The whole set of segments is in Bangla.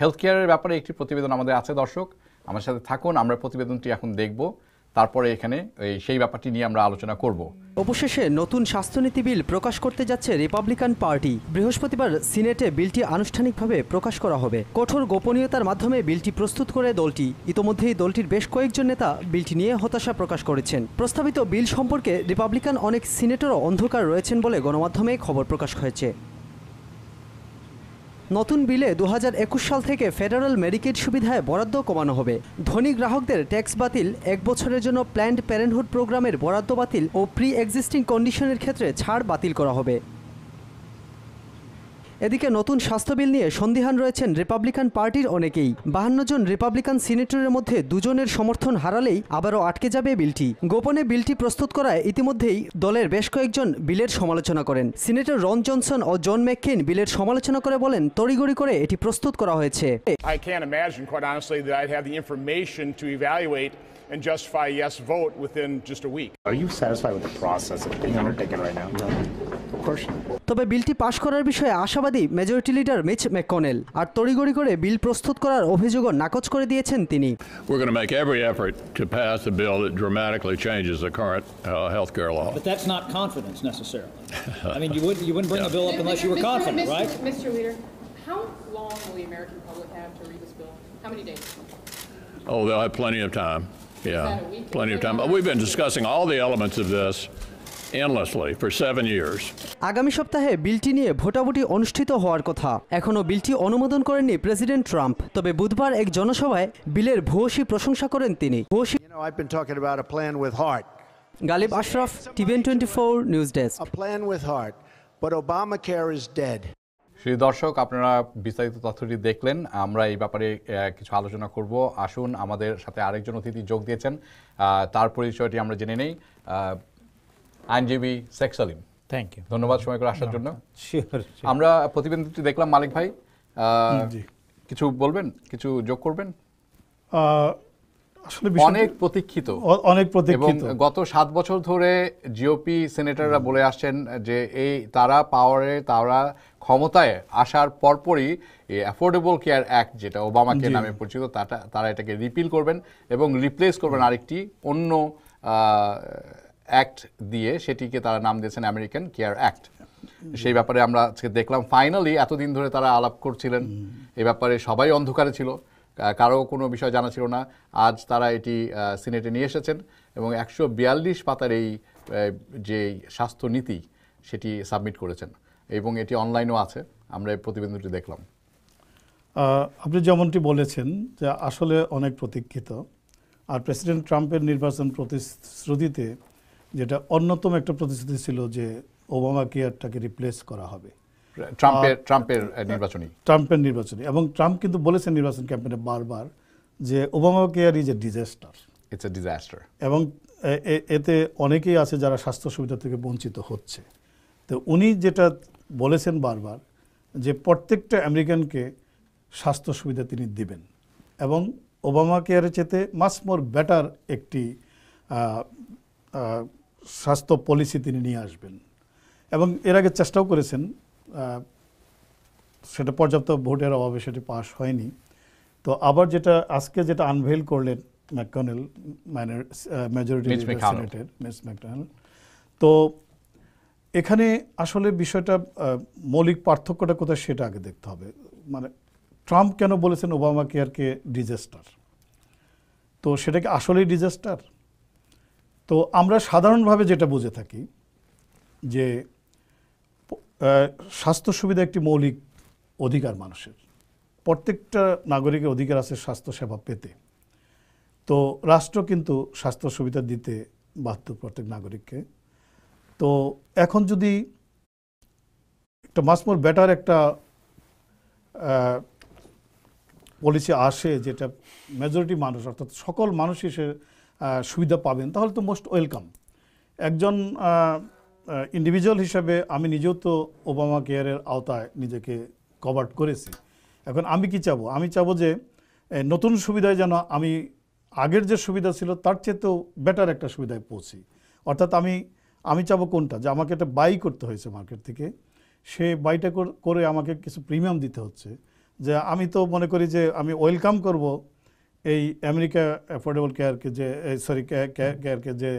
হেলথ কেয়ারের ব্যাপারে একটি প্রতিবেদন আমাদের আছে দর্শক, আমার সাথে থাকুন, আমরা প্রতিবেদনটি এখন দেখব, তারপরে এখানে সেই ব্যাপারটি নিয়ে আমরা আলোচনা করব। অবশেষে নতুন স্বাস্থ্যনীতি বিল প্রকাশ করতে যাচ্ছে রিপাবলিকান পার্টি। বৃহস্পতিবার সিনেটে বিলটি আনুষ্ঠানিকভাবে প্রকাশ করা হবে। কঠোর গোপনীয়তার মাধ্যমে বিলটি প্রস্তুত করে দলটি। ইতোমধ্যেই দলটির বেশ কয়েকজন নেতা বিলটি নিয়ে হতাশা প্রকাশ করেছেন। প্রস্তাবিত বিল সম্পর্কে রিপাবলিকান অনেক সিনেটরও অন্ধকার রয়েছেন বলে গণমাধ্যমে খবর প্রকাশ হয়েছে। নতুন বিলে 2021 সাল থেকে ফেডারেল মেডিকেড সুবিধায় বরাদ্দ কমানো হবে। ধনী গ্রাহকদের ট্যাক্স বাতিল, 1 বছরের জন্য প্ল্যান্ড প্যারেন্টহুড প্রোগ্রামের বরাদ্দ বাতিল ও প্রি এক্সিস্টিং কন্ডিশনের ক্ষেত্রে ছাড় বাতিল করা হবে। এদিকে নতুন স্বাস্থ্য বিল নিয়ে সন্দিহান রয়েছেন রিপাবলিকান পার্টির অনেকেই। 52 জন রিপাবলিকান সিনেটরের মধ্যে 2 জনের সমর্থন হারালেই আবারও আটকে যাবে বিলটি। গোপনে বিলটি প্রস্তুত করায় ইতিমধ্যেই দলের বেশ কয়েকজন বিলের সমালোচনা করেন। সিনেটর রন জনসন ও জন ম্যাককেইন বিলের সমালোচনা করে বলেন, তড়িঘড়ি করে এটি প্রস্তুত করা হয়েছে। I can't imagine, quite honestly, that I'd have the information to evaluate and justify a yes vote within just a week. Are you satisfied with the process that's being undertaken right now? No. Of course not. তবে বিলটি পাশ করার বিষয়ে আশাবাদী মেজরিটি লিডার মিচ ম্যাককনেল। আর তড়িঘড়ি করে বিল প্রস্তুত করার অভিযোগও নাকচ করে দিয়েছেন তিনি। We're going to make every effort to pass a bill that dramatically changes the current healthcare law. But that's not confidence necessarily. I mean, you wouldn't bring a bill up unless you were confident, right? Mr. Leader, how long will the American public have to read this bill? How many days? Oh, they'll have plenty of time. Yeah, plenty of time. We've been discussing all the elements of this endlessly for 7 years. আগামী সপ্তাহে বিলটি নিয়ে ভোটাভুটি অনুষ্ঠিত হওয়ার কথা। এখনো বিলটি অনুমোদন করেননি প্রেসিডেন্ট ট্রাম্প। তবে বুধবার এক জনসভায় বিলের ভূয়সী প্রশংসা করেন তিনি। I've been talking about a plan with heart. Ghalib Ashraf, TVN 24 news desk. A plan with heart, but Obamacare is dead. শ্রী দর্শক, আপনারা বিস্তারিত তথ্যটি দেখলেন। আমরা এই ব্যাপারে কিছু আলোচনা করব। আসুন, আমাদের সাথে আরেকজন অতিথি যোগ দিয়েছেন, তার পরিচয়টি আমরা জেনে নেই। আইনজীবী শেখ সালিম, থ্যাংক ইউ, ধন্যবাদ সময় করে আসার জন্য। আমরা প্রতিবেদনটি দেখলাম, মালিক ভাই কিছু বলবেন, কিছু যোগ করবেন? আসলে অনেক প্রতীক্ষিত এবং গত 7 বছর ধরে জিওপি সেনেটররা বলে আসছেন যে তারা ক্ষমতায় আসার পরপরই অ্যাফোর্ডেবল কেয়ার অ্যাক্ট, যেটা ওবামা কেয়ার নামে পরিচিত, তারা এটাকে রিপিল করবেন এবং রিপ্লেস করবেন আরেকটি অন্য অ্যাক্ট দিয়ে। সেটিকে তারা নাম দিয়েছেন আমেরিকান কেয়ার অ্যাক্ট। সেই ব্যাপারে আমরা আজকে দেখলাম ফাইনালি, এতদিন ধরে তারা আলাপ করছিলেন এ ব্যাপারে, সবাই অন্ধকারে ছিল, কারো কোনো বিষয় জানা ছিল না। আজ তারা এটি সিনেটে নিয়ে এসেছেন এবং 142 পাতার এই যে স্বাস্থ্যনীতি সেটি সাবমিট করেছেন এবং এটি অনলাইনেও আছে। আমরা এই প্রতিবেদনটি দেখলাম। আপনি যেমনটি বলেছেন যে আসলে অনেক প্রতীক্ষিত। আর প্রেসিডেন্ট ট্রাম্পের নির্বাচন প্রতিশ্রুতিতে যেটা অন্যতম একটা প্রতিশ্রুতি ছিল যে ওবামা কেয়ারটাকে রিপ্লেস করা হবে, ট্রাম্পের নির্বাচনী, এবং ট্রাম্প কিন্তু বলেছেন নির্বাচন ক্যাম্পেইনে বারবার যে Obamacare is a disaster, it's a disaster, এবং এতে অনেকেই আছে যারা স্বাস্থ্য সুবিধা থেকে বঞ্চিত হচ্ছে। তো উনি যেটা বলেছেন বারবার যে প্রত্যেকটা আমেরিকানকে স্বাস্থ্য সুবিধা তিনি দিবেন এবং ওবামা কেয়ারের চেয়ে মাস মোর বেটার একটি স্বাস্থ্য পলিসি তিনি নিয়ে আসবেন এবং এর আগে চেষ্টাও করেছেন, সেটা পর্যাপ্ত ভোটের অভাবে সেটি পাস হয়নি। তো আবার আজকে যেটা আনভেল করলেন ম্যাককনেল, মেজরিটি সিনেটের মিস ম্যাককনেল, তো এখানে আসলে বিষয়টা মৌলিক পার্থক্যটা কোথায় সেটা আগে দেখতে হবে। মানে ট্রাম্প কেন বলেছেন ওবামা কেয়ারকে ডিজাস্টার, তো সেটা কি আসলেই ডিজাস্টার? তো আমরা সাধারণভাবে যেটা বুঝে থাকি যে স্বাস্থ্য সুবিধা একটি মৌলিক অধিকার মানুষের, প্রত্যেকটা নাগরিকের অধিকার আছে স্বাস্থ্যসেবা পেতে। তো রাষ্ট্র কিন্তু স্বাস্থ্য সুবিধা দিতে বাধ্য প্রত্যেক নাগরিককে। তো এখন যদি একটা মাস মোর বেটার একটা পলিসি আসে যেটা মেজরিটি মানুষ অর্থাৎ সকল মানুষই সে সুবিধা পাবেন, তাহলে তো মোস্ট ওয়েলকাম। একজন ইন্ডিভিজুয়াল হিসাবে আমি নিজেও তো ওবামা কেয়ারের আওতায় নিজেকে কভার করেছি। এখন আমি কি চাবো? আমি চাবো যে নতুন সুবিধায় যেন আমি আগের যে সুবিধা ছিল তার চেয়েতেও বেটার একটা সুবিধায় পৌঁছি। অর্থাৎ আমি চাবো কোনটা, যে আমাকে একটা বাই করতে হয়েছে মার্কেট থেকে, সে বাইটা করে আমাকে কিছু প্রিমিয়াম দিতে হচ্ছে, যে আমি তো মনে করি যে আমি ওয়েলকাম করব এই আমেরিকা অ্যাফোর্ডেবল কেয়ারকে, যে সরি কেয়ারকে, যে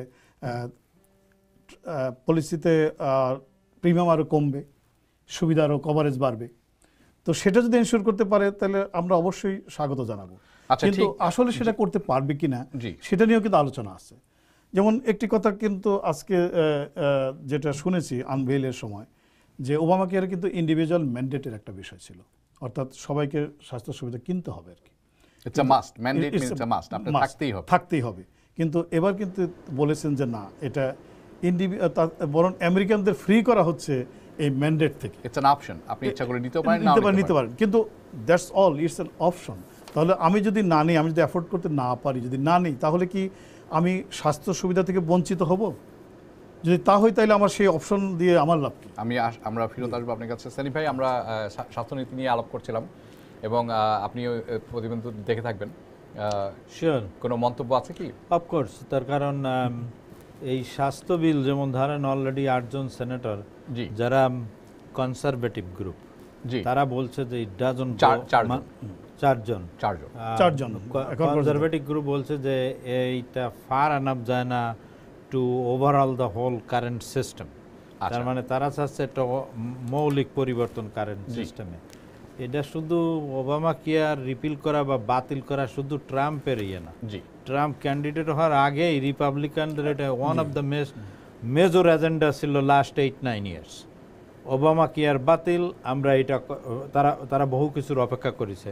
পলিসিতে প্রিমিয়াম আরও কমবে, সুবিধা আরও কভারেজ বাড়বে। তো সেটা যদি এনশিওর করতে পারে তাহলে আমরা অবশ্যই স্বাগত জানাবো। আচ্ছা, কিন্তু ঠিক। আসলে সেটা করতে পারবে কিনা জি। সেটা নিয়েও কিন্তু আলোচনা আছে। যেমন একটি কথা কিন্তু আজকে যেটা শুনেছি আনভেইলের সময়, যে ওবামা কেয়ারে কিন্তু ইন্ডিভিজুয়াল ম্যান্ডেটের একটা বিষয় ছিল, অর্থাৎ সবাইকে স্বাস্থ্য সুবিধা কিনতে হবে আর কি। It's a must, mandate means it's a must, আপনার থাকতেই হবে। কিন্তু এবার কিন্তু বলেছেন যে না, এটা বরং আমেরিকানদের ফ্রি করা হচ্ছে এই ম্যান্ডেট থেকে। ইটস অ্যান অপশন, আপনি ইচ্ছা করে নিতে পারেন, নিতে পারেন, কিন্তু that's all, it's an option. তাহলে আমি যদি না নিই, আমি যদি অ্যাফোর্ড করতে না পারি, যদি না নিই, তাহলে কি আমি স্বাস্থ্য সুবিধা থেকে বঞ্চিত হব? যদি তা হয় তাহলে আমার সেই অপশন দিয়ে আমার লাভ কি? আমরা ফিরত আসবো আপনার কাছে। সানি ভাই, আমরা স্বাস্থ্যনীতি নিয়ে আলাপ করছিলাম এবং আপনিও প্রতিবেদন দেখে থাকবেন, শিওর কোনো মন্তব্য আছে কি? অফকোর্স, তার কারণ এই স্বাস্থ্য বিল যেমন ধরেন অলরেডি 8 জন সেনেটর যারা কনজারভেটিভ গ্রুপ, তারা বলছে যে ইট ডাজন্ট, 4 জন কনজারভেটিভ গ্রুপ বলছে যে এইটা ফার এনাফ যায় না to overall the whole current system. তার মানে তারা চাচ্ছে একটা মৌলিক পরিবর্তন কারেন্ট সিস্টেমে। এটা শুধু ওবামা কেয়ার রিপিল করা বা বাতিল করা শুধু ট্রাম্পের ইয়ে না, ট্রাম্প ক্যান্ডিডেট হওয়ার আগেই রিপাবলিকানদের এটা one of the major agenda ছিল লাস্ট 8-9 ইয়ার্স। ওবামা কেয়ার বাতিল, আমরা এটা তারা বহু কিছুর অপেক্ষা করেছে।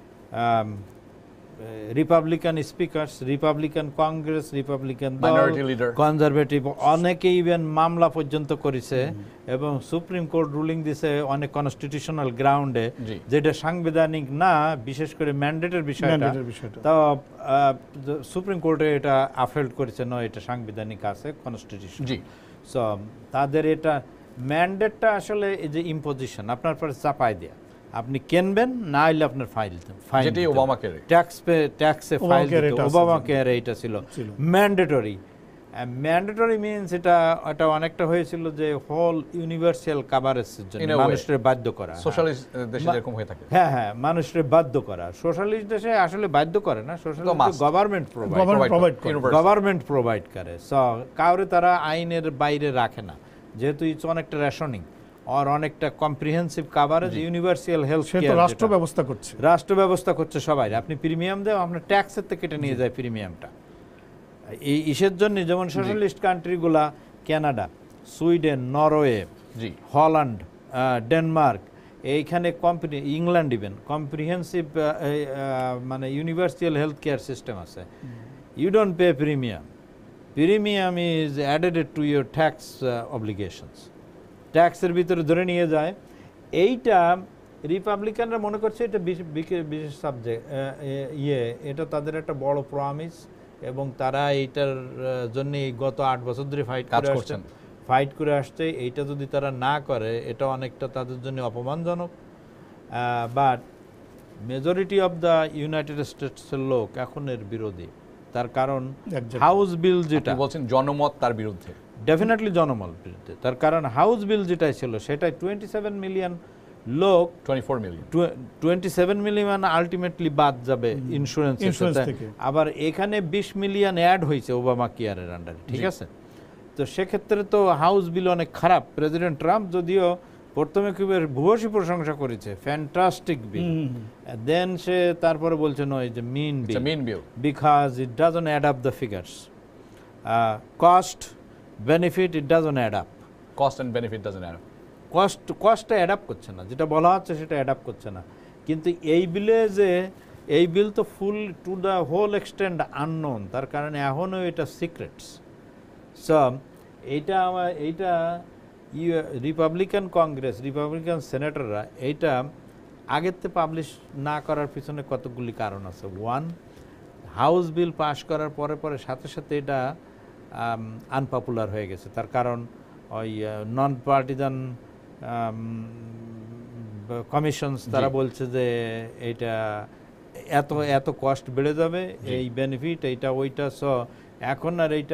Republican speakers, Republican Congress, Republican conservative অনেকে ইভেন মামলা পর্যন্ত করেছে এবং সুপ্রিম কোর্ট রুলিং দিছে অনেক কনস্টিটিউশনাল গ্রাউন্ডে, যেটা সাংবিধানিক না, বিশেষ করে ম্যান্ডেটের বিষয়টা। তো সুপ্রিম কোর্টে এটা আফেল্ড করেছে, নয় এটা সাংবিধানিক আছে, কনস্টিটিউশন। সো তাদের এটা ম্যান্ডেটটা আসলে এই যে ইম্পোজিশন আপনার পরে চাপাই দেয়া, আপনি কিনবেন না হলে আপনার ফাইল যেটি ওবামা কেয়ারে ট্যাক্সে ফাইল দিতে, ওবামা কেয়ারে এটা ছিল ম্যান্ডেটরি। ম্যান্ডেটরি মিন্স এটা অনেকটা হয়েছিল যে হোল ইউনিভার্সাল কভারেজের জন্য মানুষের বাধ্য করা। সোশ্যালিস্ট দেশে যেরকম হয়ে থাকে, হ্যাঁ, মানুষের বাধ্য করা। সোশ্যালিস্ট দেশে আসলে বাধ্য করে না, সোশ্যালিস্ট গভর্নমেন্ট প্রোভাইড করে। সো কাউরে তারা আইনের বাইরে রাখে না, যেহেতু ইটস অনেকটা রেশনিং আর অনেকটা comprehensive coverage, universal health care রাষ্ট্র ব্যবস্থা করছে সবাই। আপনি প্রিমিয়াম দেও, আপনার ট্যাক্সের থেকে কেটে নিয়ে যায় প্রিমিয়ামটা। এই ইসের জন্য যেমন সোশ্যালিস্ট কান্ট্রিগুলা, Canada, Sweden, Norway, Holland, Denmark, এইখানে ইংল্যান্ড ইভেন কম্প্রিহেন্সিভ মানে ইউনিভার্সাল হেলথ কেয়ার সিস্টেম আছে। You don't pay premium, premium is added to your tax obligations, ট্যাক্সের ভিতরে ধরে নিয়ে যায়। এইটা রিপাবলিকানরা মনে করছে এটা বিশেষ সাবজেক্ট এটা তাদের একটা বড় প্রমিস, এবং তারা এইটার জন্য গত 8 বছর ধরে ফাইট করে আসছে। এইটা যদি তারা না করে, এটা অনেকটা তাদের জন্য অপমানজনক। But majority of the United স্টেটসের লোক এখন এর বিরোধী। তার কারণ হাউস বিল যেটা বলছেন জনমত তার বিরুদ্ধে, ডেফিনেটলি জনমত বিরুদ্ধে। তার কারণ হাউস বিল যেটাই ছিল সেটাই 27 মিলিয়ন লোক, 27 মিলিয়ন আলটিমেটলি বাদ যাবে ইন্স্যুরেন্স থেকে। আবার এখানে 20 মিলিয়ন অ্যাড হয়েছে ওবামা কেয়ারের আন্ডারে, ঠিক আছে? তো সেক্ষেত্রে তো হাউস বিল অনেক খারাপ। প্রেসিডেন্ট ট্রাম্প যদিও প্রথমে খুব ভূয়সী প্রশংসা করেছে, ফ্যান্টাস্টিক বিল, দেন সে তারপরে বলছে নয় যে mean bill, because it doesn't add up the figures, cost benefit it doesn't add up, cost and benefit doesn't add up, কস্টটা অ্যাড আপ করছে না, যেটা বলা হচ্ছে সেটা অ্যাড আপ করছে না। কিন্তু এই বিলে যে এই বিল তো full to the whole extend unknown, তার কারণে এখনও এটা সিক্রেটস। সো এইটা রিপাবলিকান কংগ্রেস, রিপাবলিকান সেনেটররা এইটা আগের থেকে পাবলিশ না করার পিছনে কতগুলি কারণ আছে। ওয়ান, হাউস বিল পাস করার পরে সাথে এটা আনপপুলার হয়ে গেছে। তার কারণ ওই নন পার্টিজান কমিশনস তারা বলছে যে এইটা এত কস্ট বেড়ে যাবে, এই বেনিফিট এইটা ওইটা। সো এখন আর এইটা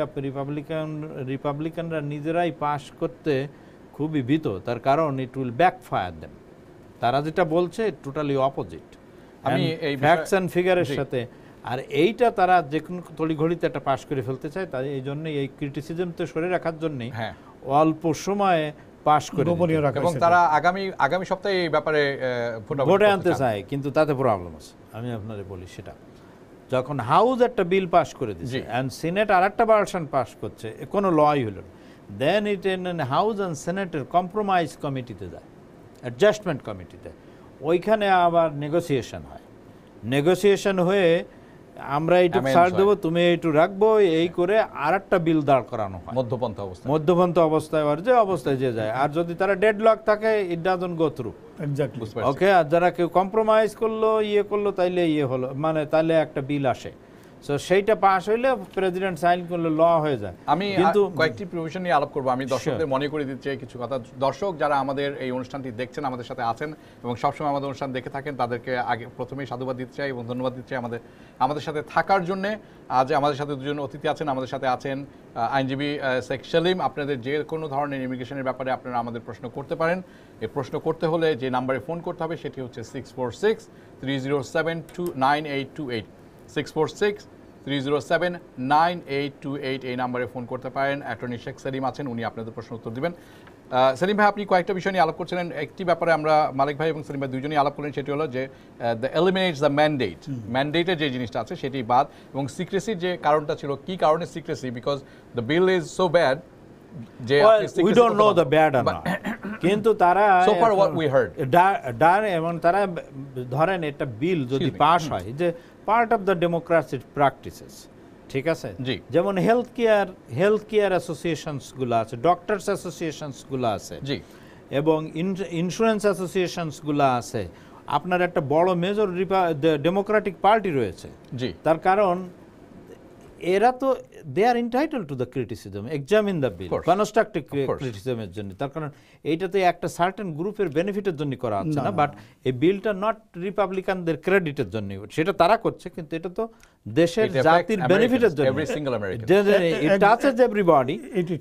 রিপাবলিকানরা নিজেরাই পাস করতে খুবই ভীত, তার কারণ ইট উইল ব্যাকফায়ার দেম, তারা যেটা বলছে টোটালি অপোজিট, আমি এই ফ্যাক্টস অ্যান্ড ফিগারের সাথে। আর এইটা তারা যে কোনো তড়িঘড়িতে একটা পাশ করে ফেলতে চায়, তাই এই জন্য এই ক্রিটিসিজম তো সরে রাখার জন্যই অল্প সময়ে পাশ করে এবং তারা আগামী সপ্তাহে এই ব্যাপারে ভোটে আনতে চায়, কিন্তু তাতে প্রবলেম আছে। আমি আপনাদের বলি সেটা, যখন হাউস একটা বিল পাস করে দিচ্ছে এন্ড সিনেট আর একটা ভার্সন পাস করছে, কোনো লই হলো, then it in house and সিনেটের কম্প্রোমাইজ কমিটিতে যায়, অ্যাডজাস্টমেন্ট কমিটিতে, ওইখানে আবার নেগোসিয়েশন হয়। নেগোসিয়েশন হয়ে আমরা এইটুকু ছাড় দেবো, তুমি এইটু রাখবো, এই করে আর একটা বিল দাঁড় করানো হয় মধ্যপন্থা অবস্থায়, আর যে অবস্থায় যে যায়। আর যদি তারা ডেডলক থাকে, ইট ডাজন্ট গো থ্রু। ওকে, আর যারা কেউ কম্প্রোমাইজ করলো, করলো, তাইলে হলো, মানে তাইলে একটা বিল আসে। সো সেইটা পাস হইলে প্রেসিডেন্ট সাইন করলে ল হয়ে যায়। আমি কিন্তু কয়েকটি প্রভিশন নিয়ে আলাপ করবো। আমি দর্শকদের মনে করে দিতে চাই কিছু কথা। দর্শক যারা আমাদের এই অনুষ্ঠানটি দেখছেন, আমাদের সাথে আছেন এবং সবসময় আমাদের অনুষ্ঠান দেখে থাকেন, তাদেরকে আগে প্রথমেই সাধুবাদ দিতে চাই এবং ধন্যবাদ দিতে চাই আমাদের সাথে থাকার জন্যে। আজ আমাদের সাথে দুজন অতিথি আছেন। আমাদের সাথে আছেন আইনজীবী শেখ সেলিম। আপনাদের যে কোনো ধরনের ইমিগ্রেশনের ব্যাপারে আপনারা আমাদের প্রশ্ন করতে পারেন। এই প্রশ্ন করতে হলে যে নাম্বারে ফোন করতে হবে সেটি হচ্ছে 646-307-9828 646-307-9828 এই নাম্বারে ফোন করতে পারেন। অ্যাটর্নি শেখ সেলিম আছেন, উনি আপনাদের প্রশ্ন উত্তর দিবেন। সেলিম ভাই, আপনি কয়েকটা বিষয় নিয়ে আলাপ করছিলেন। একটি ব্যাপারে আমরা মালিক ভাই এবং সেলিম ভাই দুজনেই আলাপ করলেন, সেটি হলো যে দ্য এলিমিনেটস দ্য ম্যান্ডেট, ম্যান্ডেটের যে জিনিসটা আছে সেটি বাদ, এবং সিক্রেসির যে কারণটা ছিল, কি কারণে secrecy, because the bill is so bad যে we don't know the bad are not, কিন্তু তারা so far what we heard এবং তারা ধরেন একটা বিল যদি পাস হয়, যে part of the democratic practices, ঠিক আছে, যেমন হেলথ কেয়ার অ্যাসোসিয়েশনসগুলো আছে, ডক্টরস অ্যাসোসিয়েশনসগুলো আছে, এবং ইন্স্যুরেন্স অ্যাসোসিয়েশনসগুলো আছে। আপনার একটা বড় মেজর ডেমোক্রেটিক পার্টি রয়েছে, তার কারণ এরা তো they are entitled to the criticism, examine the bill, constructive ক্রিটিসিজমের জন্য। তার কারণ এইটাতে একটা সার্টেন গ্রুপের বেনিফিটের জন্য করা হচ্ছে না, বাট এই বিলটা নট রিপাবলিকানদের ক্রেডিটের জন্য, সেটা তারা করছে, কিন্তু এটা তো দেশের জাতির বেনিফিটের জন্য। ইট টাচেস এভরিবডি,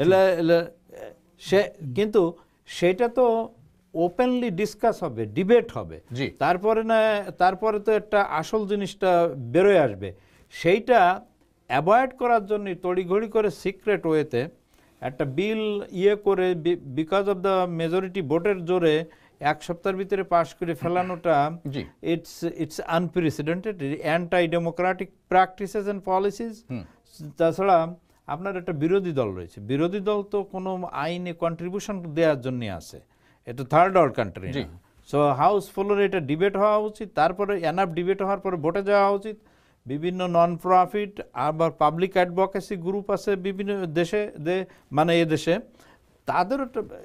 কিন্তু সেটা তো ওপেনলি ডিসকাস হবে, ডিবেট হবে, তারপরে তো একটা আসল জিনিসটা বেরোয় আসবে। সেইটা অ্যাভয়েড করার জন্য তড়িঘড়ি করে সিক্রেট ওয়েতে একটা বিল করে, বিকজ অফ দ্য মেজরিটি ভোটের জোরে এক সপ্তাহের ভিতরে পাশ করে ফেলানোটা, it's unprecedented, anti democratic practices and policies. তাছাড়া আপনার একটা বিরোধী দল রয়েছে, বিরোধী দল তো কোনো আইনে কন্ট্রিবিউশন দেওয়ার জন্য আছে, এটা third world country. So house ফ্লোরে এটা ডিবেট হওয়া উচিত, তারপরে এনাফ ডিবেট হওয়ার পরে ভোটে যাওয়া উচিত। বিভিন্ন নন প্রফিট আবার পাবলিক অ্যাডভোকেসি গ্রুপ আছে বিভিন্ন দেশে, মানে এ দেশে, তাদের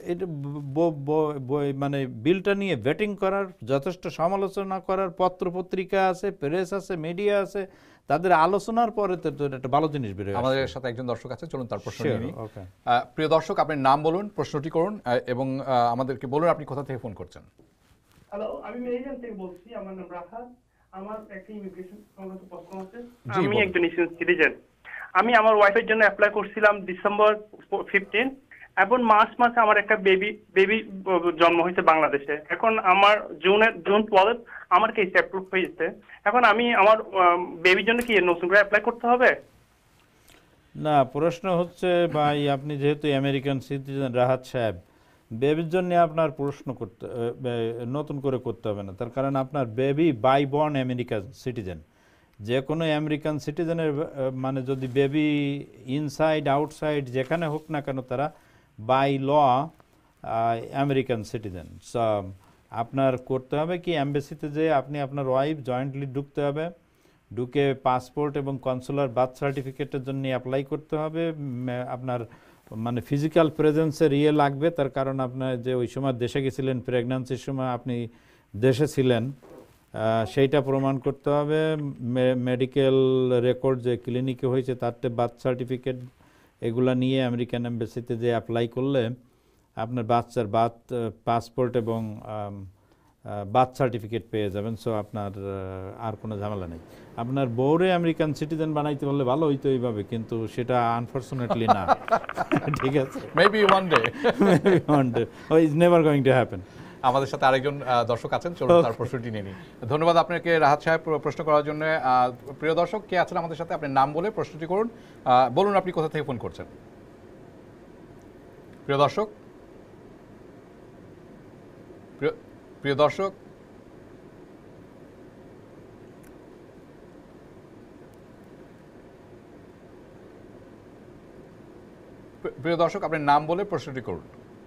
মানে বিলটা নিয়ে ভেটিং করার, যথেষ্ট সমালোচনা করার, পত্রিকা আছে, প্রেস আছে, মিডিয়া আছে, তাদের আলোচনার পরে তো একটা ভালো জিনিস বের হয়। আমাদের সাথে একজন দর্শক আছে, চলুন তার প্রশ্ন নিয়ে নিই। প্রিয় দর্শক, আপনার নাম বলুন, প্রশ্নটি করুন এবং আমাদেরকে বলুন আপনি কোথা থেকে ফোন করছেন। হ্যালো, আমি মেরিল্যান্ড থেকে বলছি, আমার নাম রাহাত। আমার একটা ইমিগ্রেশন সংক্রান্ত প্রশ্ন আছে। আমি একজন সিটিজেন। আমি আমার ওয়াইফের জন্য অ্যাপ্লাই করছিলাম ডিসেম্বর 15, এখন মাসে আমার একটা বেবি জন্ম হয়েছে বাংলাদেশে। এখন আমার জুন 12 আমার কেস অ্যাপ্রুভ হয়েছে। এখন আমি আমার বেবির জন্য কি নতুন করে অ্যাপ্লাই করতে হবে? না, প্রশ্ন হচ্ছে ভাই, আপনি যেহেতু আমেরিকান সিটিজেন রাহাত সাহেব, বেবির জন্য আপনার প্রশ্ন করতে নতুন করে করতে হবে না, তার কারণ আপনার baby by born American citizen. যে কোনো আমেরিকান সিটিজেনের মানে যদি বেবি ইনসাইড আউটসাইড যেখানে হোক না কেন, তারা by law American citizen. So আপনার করতে হবে কি, এমবেসিতে যে আপনি আপনার ওয়াইফ জয়েন্টলি ঢুকতে হবে, ঢুকে পাসপোর্ট এবং কনসুলার বার্থ সার্টিফিকেটের জন্য অ্যাপ্লাই করতে হবে। আপনার মানে ফিজিক্যাল প্রেজেন্সের লাগবে, তার কারণ আপনার যে ওই সময় দেশে গেছিলেন, প্রেগন্যান্সির সময় আপনি দেশে ছিলেন, সেইটা প্রমাণ করতে হবে। মেডিকেল রেকর্ড যে ক্লিনিকে হয়েছে তারতে বার্থ সার্টিফিকেট, এগুলা নিয়ে আমেরিকান এমবেসিতে যে অ্যাপ্লাই করলে আপনার বাচ্চার পাসপোর্ট এবং বার্থ সার্টিফিকেট পেয়ে যাবেন। সো আপনার আর কোনো ঝামেলা নেই। আপনার বউরে আমেরিকান সিটিজেন বানাইতে পারলে ভালো হইতো এইভাবে, কিন্তু সেটা আনফরচুনেটলি না। ঠিক আছে, maybe one day, it's never going to happen. আমাদের সাথে আরেকজন দর্শক আছেন, চলুন তার প্রশ্নটি নিয়ে নিই। ধন্যবাদ আপনাকে রাহাত সাহেব প্রশ্ন করার জন্য। প্রিয় দর্শক কে আছেন আমাদের সাথে, আপনার নাম বলে প্রশ্নটি করুন। বলুন আপনি কোথা থেকে ফোন করছেন। প্রিয় দর্শক, প্রিয় দর্শক, প্রিয় দর্শক আপনার নাম বলে প্রশ্নটি করুন।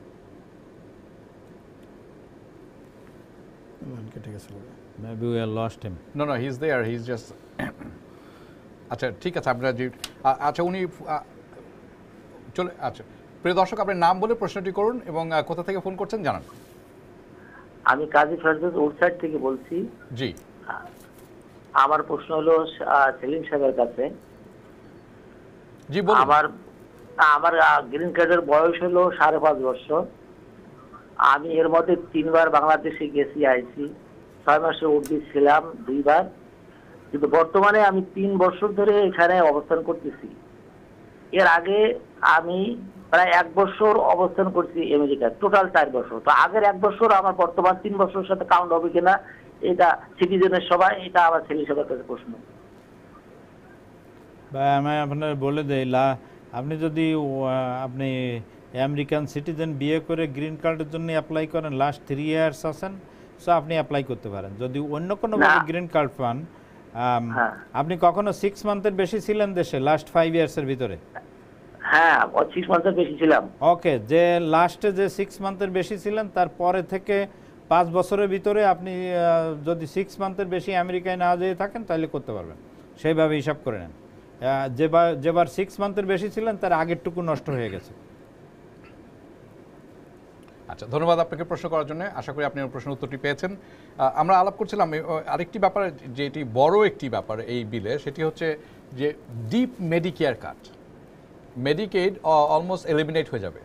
Maybe we have lost him. No, he's there. He's just. আচ্ছা ঠিক আছে, আপনারা যে আচ্ছা উনি চলে। আচ্ছা প্রিয় দর্শক আপনার নাম বলে প্রশ্নটি করুন এবং কোথা থেকে ফোন করছেন জানান। আমি কাজী ফেরদৌস ওয়েবসাইট থেকে বলছি। জি, আমার প্রশ্ন হলো সেলিম সাহেবের কাছে। জি বলুন। আমার গ্রিন কার্ডের বয়স হলো 5.5 বছর। আমি এর মধ্যে 3বার বাংলাদেশে গেছি, আইছি। 6 মাসের অবধি ছিলাম 2বার, কিন্তু বর্তমানে আমি 3 বছর ধরে এখানে অবস্থান করতেছি। এর আগে আমি প্রায় 1 বছর অবস্থান করছি আমেরিকায়, টোটাল 4 বছর। তো আগের 1 বছর আমার বর্তমান 3 বছরের সাথে কাউন্ট হবে কিনা, এটা সিটিজেনের সবাই, এটা আমার ছেলে সবার কাছে প্রশ্ন। আমি আপনার বলে দেই, আপনি যদি আপনি আমেরিকান সিটিজেন বিয়ে করে গ্রিন কার্ডের জন্য অ্যাপ্লাই করেন, লাস্ট 3 ইয়ার্স আছেন, সো আপনি অ্যাপ্লাই করতে পারেন। যদি অন্য কোনোভাবে গ্রিন কার্ড পান, আপনি কখনো 6 মান্থের বেশি ছিলেন দেশে লাস্ট 5 ইয়ার্সের ভিতরে? হ্যাঁ, 6 মান্থের বেশি ছিলাম। ওকে, যে লাস্টে যে 6 মান্থের বেশি ছিলেন তারপরে থেকে 5 বছরের ভিতরে আপনি যদি 6 মান্থের বেশি আমেরিকায় না যেয়ে থাকেন তাহলে করতে পারবেন। সেইভাবে হিসাব করে নেন। যেবার 6 মান্থের বেশি ছিলেন তার আগেরটুকু নষ্ট হয়ে গেছে। আচ্ছা ধন্যবাদ আপনাকে প্রশ্ন করার জন্য। আশা করি আপনি প্রশ্নের উত্তরটি পেয়েছেন। আমরা আলাপ করছিলাম আরেকটি ব্যাপার, যেটি বড় একটি ব্যাপার এই বিলে, সেটি হচ্ছে যে deep Medicare cut, Medicaid almost eliminate হয়ে যাবে।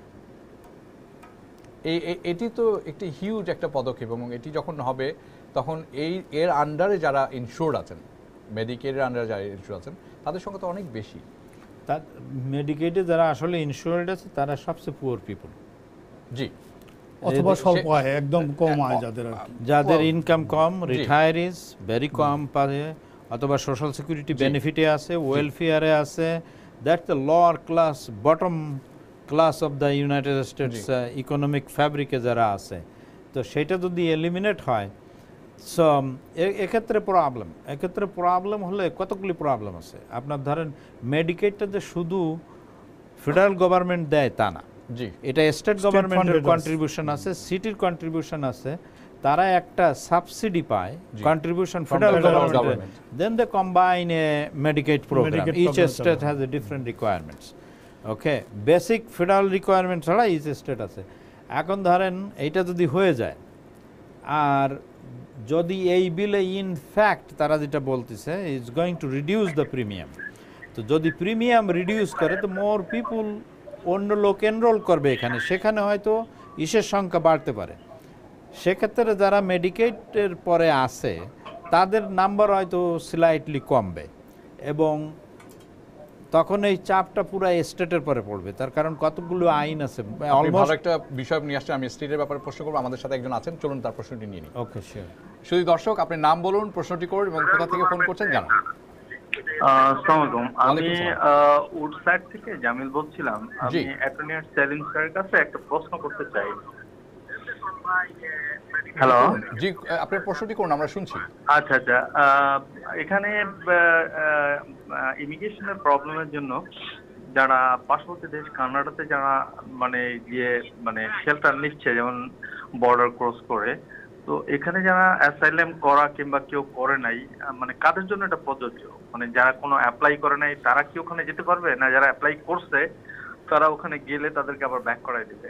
এটি তো একটি হিউজ একটা পদক্ষেপ, এবং এটি যখন হবে তখন এর আন্ডারে যারা ইনশোর্ড আছেন, মেডিকেডের আন্ডারে যারা ইনশোর্ড আছেন তাদের সংখ্যা তো অনেক বেশি। মেডিকেডে যারা আসলে ইনশোর্ড আছে তারা সবচেয়ে পুয়ার পিপল। জি, অথবা স্বল্প আয়, একদম কম আয় যাদের ইনকাম কম, রিটায়ারিজ ভেরি কম পারে, অথবা সোশ্যাল সিকিউরিটি বেনিফিটে আছে, ওয়েলফেয়ারে আছে। That's the lower class, bottom class of the United States economic ফ্যাব্রিকে যারা আছে। তো সেটা যদি এলিমিনেট হয়, সো এক্ষেত্রে প্রবলেম হলে কতগুলি প্রবলেম আছে। আপনার ধরেন মেডিকেডটা যে শুধু ফেডারেল গভর্নমেন্ট দেয় তা না, জি, এটা স্টেট গভর্নমেন্টের কন্ট্রিবিউশন আছে, সিটির কন্ট্রিবিউশন আছে, তারা একটা সাবসিডি পায়, contribution federal government, then they combine a Medicaid program. Each state has a different requirements. Okay, basic federal requirement ছাড়া ইচ স্টেট আছে। এখন ধরেন এইটা যদি হয়ে যায়, আর যদি এই বিলে ইনফ্যাক্ট তারা যেটা বলতেছে is going to reduce the premium, তো যদি প্রিমিয়াম রিডিউস করে তো মোর পিপুল, অন্য লোক এনরোল করবে এখানে, সেখানে হয়তো ইসের সংখ্যা বাড়তে পারে। সেক্ষেত্রে যারা মেডিকেটের পরে আছে তাদের নাম্বার হয়তো স্লাইটলি কমবে, এবং তখন এই চাপটা পুরো স্টেটের পরে পড়বে। তার কারণ কতগুলো আইন আছে। ভালো একটা বিষয় নিয়ে আসছে, আমি স্টেটের ব্যাপারে প্রশ্ন করবো। আমাদের সাথে একজন আছেন, চলুন তার প্রশ্নটি নিয়ে নিই। Okay, sure. শুধু দর্শক আপনি নাম বলুন, প্রশ্নটি করুন এবং কোথা থেকে ফোন করছেন জানান। আসসালামু আলাইকুম, আমি উডসাইড থেকে জামিল বলছিলাম। আমি অ্যাটর্নি সেলিম স্যারের কাছে একটা প্রশ্ন করতে চাই। হ্যালো, জি আপনার প্রশ্নটি করুন, আমরা শুনছি। আচ্ছা আচ্ছা, এখানে ইমিগ্রেশনের প্রবলেমের জন্য যারা পার্শ্ববর্তী দেশ কানাডাতে যারা গিয়ে শেল্টার নিচ্ছে, যেমন বর্ডার ক্রস করে, তো এখানে যারা অ্যাসাইলাম করা কিংবা কেউ করে নাই, কাদের জন্য এটা প্রযোজ্য? যারা কোনো অ্যাপ্লাই করে নাই তারা কি ওখানে যেতে পারবে, না যারা অ্যাপ্লাই করছে তারা ওখানে গেলে তাদেরকে আবার ব্যাক করাই দিবে?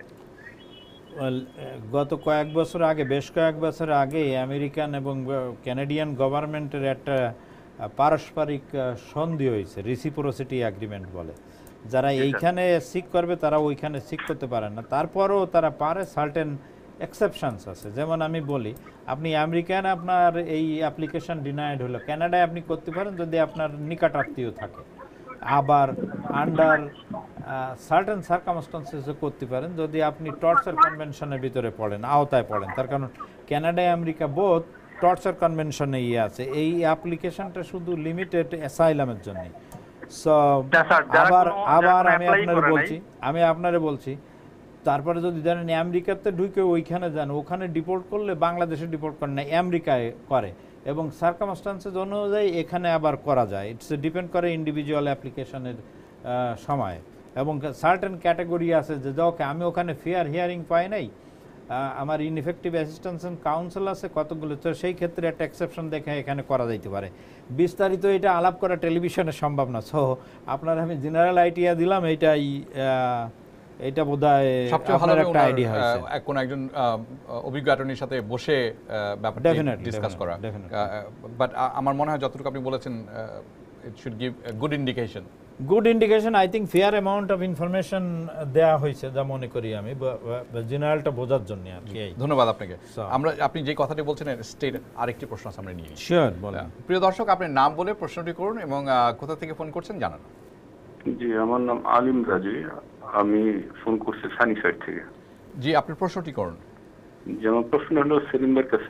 গত কয়েক বছর আগে, বেশ কয়েক বছর আগে আমেরিকান এবং ক্যানাডিয়ান গভর্নমেন্টের একটা পারস্পরিক সন্ধি হয়েছে, রিসিপ্রোসিটি এগ্রিমেন্ট বলে। যারা এইখানে সিক করবে তারা ওইখানে সিক করতে পারে না, তারপরও তারা পারে। সার্টেন এক্সেপশনস আছে। যেমন আমি বলি, আপনি আমেরিকান আপনার এই অ্যাপ্লিকেশন ডিনাইড হলো, কানাডায় আপনি করতে পারেন যদি আপনার নিকট আত্মীয় থাকে। আবার আন্ডার সার্টেন সার্কামস্টান্সেসে করতে পারেন যদি আপনি টর্চার কনভেনশনের ভিতরে পড়েন, আওতায় পড়েন। তার কারণ কানাডা আমেরিকা বোথ টর্চার কনভেনশনে আছে। এই অ্যাপ্লিকেশনটা শুধু লিমিটেড অ্যাসাইলামের জন্য। সো আবার আমি আপনারে বলছি তারপরে যদি জানেন আমেরিকাতে ঢুকে ওইখানে যান, ওখানে ডিপোর্ট করলে বাংলাদেশে ডিপোর্ট করে না, আমেরিকায় করে, এবং সার্কামস্টান্সেস অনুযায়ী এখানে আবার করা যায়। ইটস ডিপেন্ড করে ইন্ডিভিজুয়াল অ্যাপ্লিকেশনের সময়, এবং সার্টেন ক্যাটাগরি আছে যে ওকে আমি ওখানে ফেয়ার হিয়ারিং পাই নাই, আমার ইনএফেক্টিভ অ্যাসিস্ট্যান্স অ্যান্ড কাউন্সিল আছে কতগুলো, তো সেই ক্ষেত্রে একটা এক্সেপশন দেখে এখানে করা যাইতে পারে। বিস্তারিত এটা আলাপ করা টেলিভিশনে সম্ভব না। সো আপনার আমি জেনারেল আইডিয়া দিলাম, এইটা বোধহয় সবচেয়ে ভালো একটা আইডিয়া হয়েছে কোন একজন অভিজ্ঞ অ্যাটর্নির সাথে বসে ব্যাপারটা ডিসকাস করা। বাট আমার মনে হয় যতটুকু আপনি বলেছেন it should give a good indication. Good indication, I think fair amount of information দেওয়া হয়েছে যা মনে করি আমি, জেনারেলটা বোঝার জন্য আর কি। ধন্যবাদ আপনাকে। আপনি যে কথাটি বলছেন স্টেট আরেকটি প্রশ্ন আমরা নিয়ে নিই। শিওর, বলেন। প্রিয় দর্শক, আপনার নাম বলে প্রশ্নটি করুন এবং কোথা থেকে ফোন করছেন জানান। জি, আমার নাম আলিম রাজি, আমি ফোন করছি সানি সাইড থেকে। জি, আপনার প্রশ্নটি করুন। জি, আমার প্রশ্ন হলো সেলিম ভাইয়ের কাছে।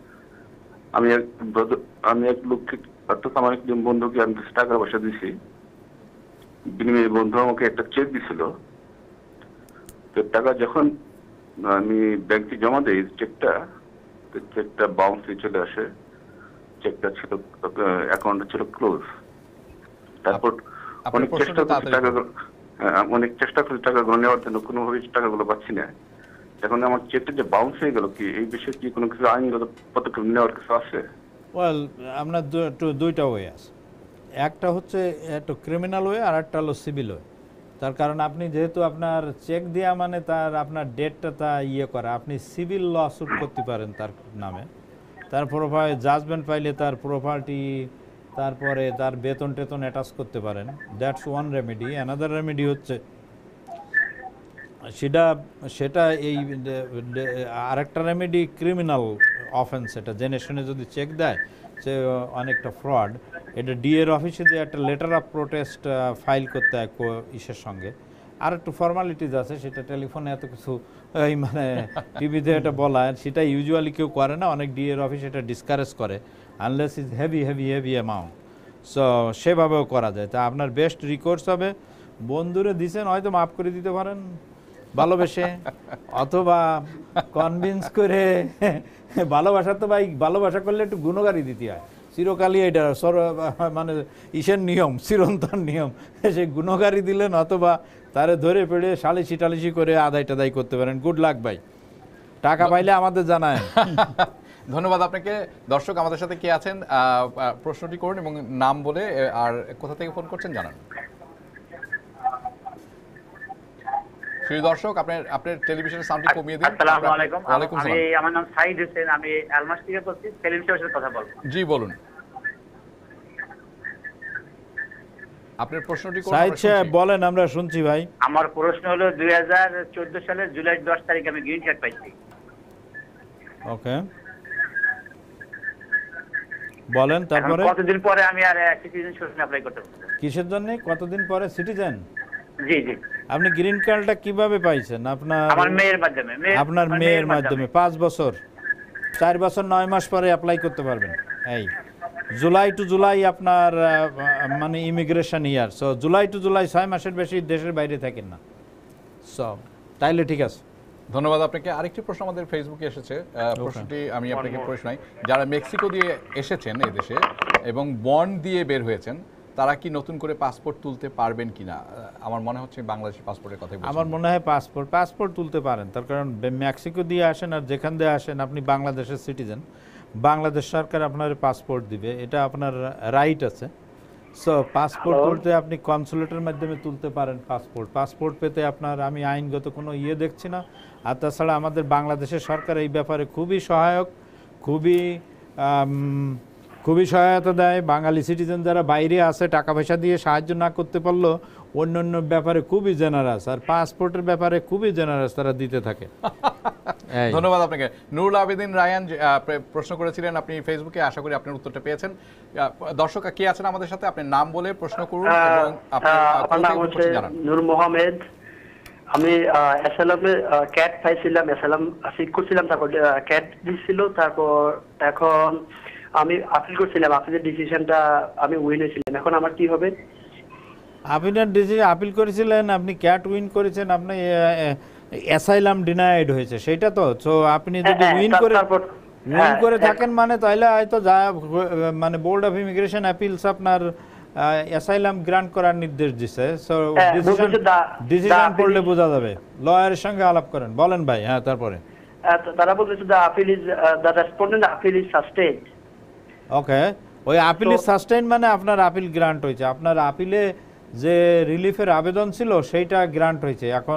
আমি এক লোককে, অর্থাৎ আমার একজন বন্ধুকে আমি টাকা পয়সা দিছি, বিনিময়ে বন্ধু আমাকে একটা চেক দিছিল। তো টাকা যখন আমি ব্যাংকে জমা দিই চেকটা বাউন্স হয়ে চলে আসে। চেকটা ছিল, অ্যাকাউন্টে ছিল ক্লোজ। তারপর অনেক চেষ্টা করছি টাকাগুলো নেওয়ার জন্য, কোনোভাবে টাকাগুলো পাচ্ছি না। এখন আমার চেকটা যে বাউন্স হয়ে গেল, কি এই বিষয়ে কি কোনো কিছু আইনগত পদক্ষেপ নেওয়ার কিছু আছে? ওয়েল, আপনার দুইটা ওয়ে আছে। একটা হচ্ছে একটু ক্রিমিনাল ওয়ে, আর একটা হলো সিভিল ওয়ে। তার কারণ আপনি যেহেতু আপনার চেক দেওয়া মানে তার আপনার ডেটটা তা করা, আপনি সিভিল ল স্যুট করতে পারেন তার নামে। তার প্রোফাইল জাজমেন্ট পাইলে তার প্রপার্টি, তারপরে তার বেতন টেতন অ্যাটাচ করতে পারেন। That's one remedy. Another remedy হচ্ছে সেটা এই আরেকটা রেমেডি ক্রিমিনাল অফেন্স। এটা জেনে শুনে যদি চেক দেয় যে অনেকটা ফ্রড, এটা ডিএর অফিসে যে একটা লেটার অফ প্রোটেস্ট ফাইল করতে হয় ইসের সঙ্গে। আর একটু ফর্মালিটিজ আছে, সেটা টেলিফোনে এত কিছু এই মানে টিভিতে এটা বলা, সেটা ইউজুয়ালি কেউ করে না। অনেক ডিএর অফিস এটা ডিসকারেজ করে, unless is heavy amount. So সেভাবেও করা যায়। তা আপনার বেস্ট রিকোর্স হবে, বন্ধুরে দিছেন হয়তো মাফ করে দিতে পারেন ভালোবেসে, অথবা কনভিন্স করে। ভালোবাসা তো ভাই, ভালোবাসা করলে একটু গুণগারি দিতে হয়, চিরকালই এটা মানে ইসের নিয়ম, চিরন্তন নিয়ম। সে গুণগারি দিলেন, অথবা তারে ধরে পেড়ে সালিশি টালিশি করে আদায় টাদাই করতে পারেন। গুড লাক ভাই, টাকা পাইলে আমাদের জানায়। ধন্যবাদ আপনাকে। দর্শক, আমাদের সাথে কে আছেন প্রশ্নটি করুন এবং নাম বলে আর কোথা থেকে ফোন করছেন জানান। প্রিয় দর্শক, আপনার টেলিভিশনের সাউন্ডটি কমিয়ে দিন। আসসালামু আলাইকুম। আমার নাম সাইদ হোসেন, আমি আলমাস থেকে বলছি। টেলিভিশনের সাথে কথা বলবো। জি, বলুন আপনার প্রশ্নটি করুন। সাইদ সাহেব বলেন, আমরা শুনছি ভাই। আমার প্রশ্ন হলো 2014 সালের জুলাই 10 তারিখে আমি গ্রিন কার্ড পাইছি। ওকে, বলেন। তারপরে কতদিন পরে আমি আর সিটিজেনশিপ অ্যাপ্লাই করতে পারবো? কিসের জন্য কতদিন পরে সিটিজেন? জি জি। আপনি গ্রিন কার্ডটা কিভাবে পাইছেন? আমার মেয়ের মাধ্যমে। আপনার মেয়ের মাধ্যমে 5 বছর 4 বছর 9 মাস পরে অ্যাপ্লাই করতে পারবেন। এই জুলাই টু জুলাই আপনার মানে immigration year. So July to July 6 মাসের বেশি দেশের বাইরে থাকেন না। সব তাইলে ঠিক আছে। ধন্যবাদ আপনাকে। আরেকটি প্রশ্ন আমাদের ফেসবুকে এসেছে। প্রশ্নটি আমি আপনাকে প্রশ্ন নাই, যারা মেক্সিকো দিয়ে এসেছেন এই দেশে এবং বন্ড দিয়ে বের হয়েছেন, তারা কি নতুন করে পাসপোর্ট তুলতে পারবেন কিনা? আমার মনে হচ্ছে বাংলাদেশি পাসপোর্টের কথা বলছেন। আমার মনে হয় পাসপোর্ট তুলতে পারেন। তার কারণ মেক্সিকো দিয়ে আসেন আর যেখান দিয়ে আসেন আপনি বাংলাদেশের সিটিজেন, বাংলাদেশ সরকার আপনার পাসপোর্ট দিবে, এটা আপনার রাইট আছে। সো পাসপোর্ট তুলতে আপনি কনসুলেটের মাধ্যমে তুলতে পারেন। পাসপোর্ট পেতে আপনার আমি আইনগত কোনো দেখছি না। আর তাছাড়া আমাদের বাংলাদেশের সরকার এই ব্যাপারে খুবই সহায়ক, খুবই খুবই সহায়তা দেয়। বাঙালি সিটিজেন যারা বাইরে আছে টাকা পয়সা দিয়ে সাহায্য না করতে পারলো অন্যান্য ব্যাপারে খুবই জেনারাস, আর পাসপোর্টের ব্যাপারে খুবই জেনারাস তারা দিতে থাকে। ধন্যবাদ আপনাকে। নুরুল আবেদিন রায়ান প্রশ্ন করেছিলেন আপনি ফেসবুকে, আশা করি আপনার উত্তরটা পেয়েছেন। দর্শক কে আছেন আমাদের সাথে, আপনি নাম বলে প্রশ্ন করুন এবং আপনার নাম হচ্ছে নূর মোহাম্মদ। আমি এসএলএম ক্যাট পাইছিলাম, এসএলএম সিক করছিলাম, তারপর ক্যাট দিছিল, তারপর এখন আমি আপিল করছিলাম, আপিলের ডিসিশনটা আমি উইন হয়েছিলাম, এখন আমার কি হবে? আপনার ডিসিশন আপিল করেছিলেন, আপনি ক্যাট উইন করেছেন, আপনি অ্যাসাইলাম ডিনাইড হয়েছে সেটা তো। সো আপনি যদি উইন করে থাকেন মানে তাহলে হয়তো যা মানে বোর্ড অফ ইমিগ্রেশন অ্যাপিলস আপনার অ্যাসাইলাম গ্রান্ট করার নির্দেশ দিছে। সো ডিসিশন পড়লে বোঝা যাবে, লয়ারের সঙ্গে আলাপ করেন। বলেন ভাই। হ্যাঁ, তারপরে তারা বলতেছে the appeal is the respondent appeal is sustained. Okay, ওই আপিল ইজ সাস্টেইনড মানে আপনার আপিল গ্রান্ট হয়েছে, আপনার আপিলে যে রিলিফের আবেদন ছিল সেইটা গ্রান্ট হয়েছে। এখন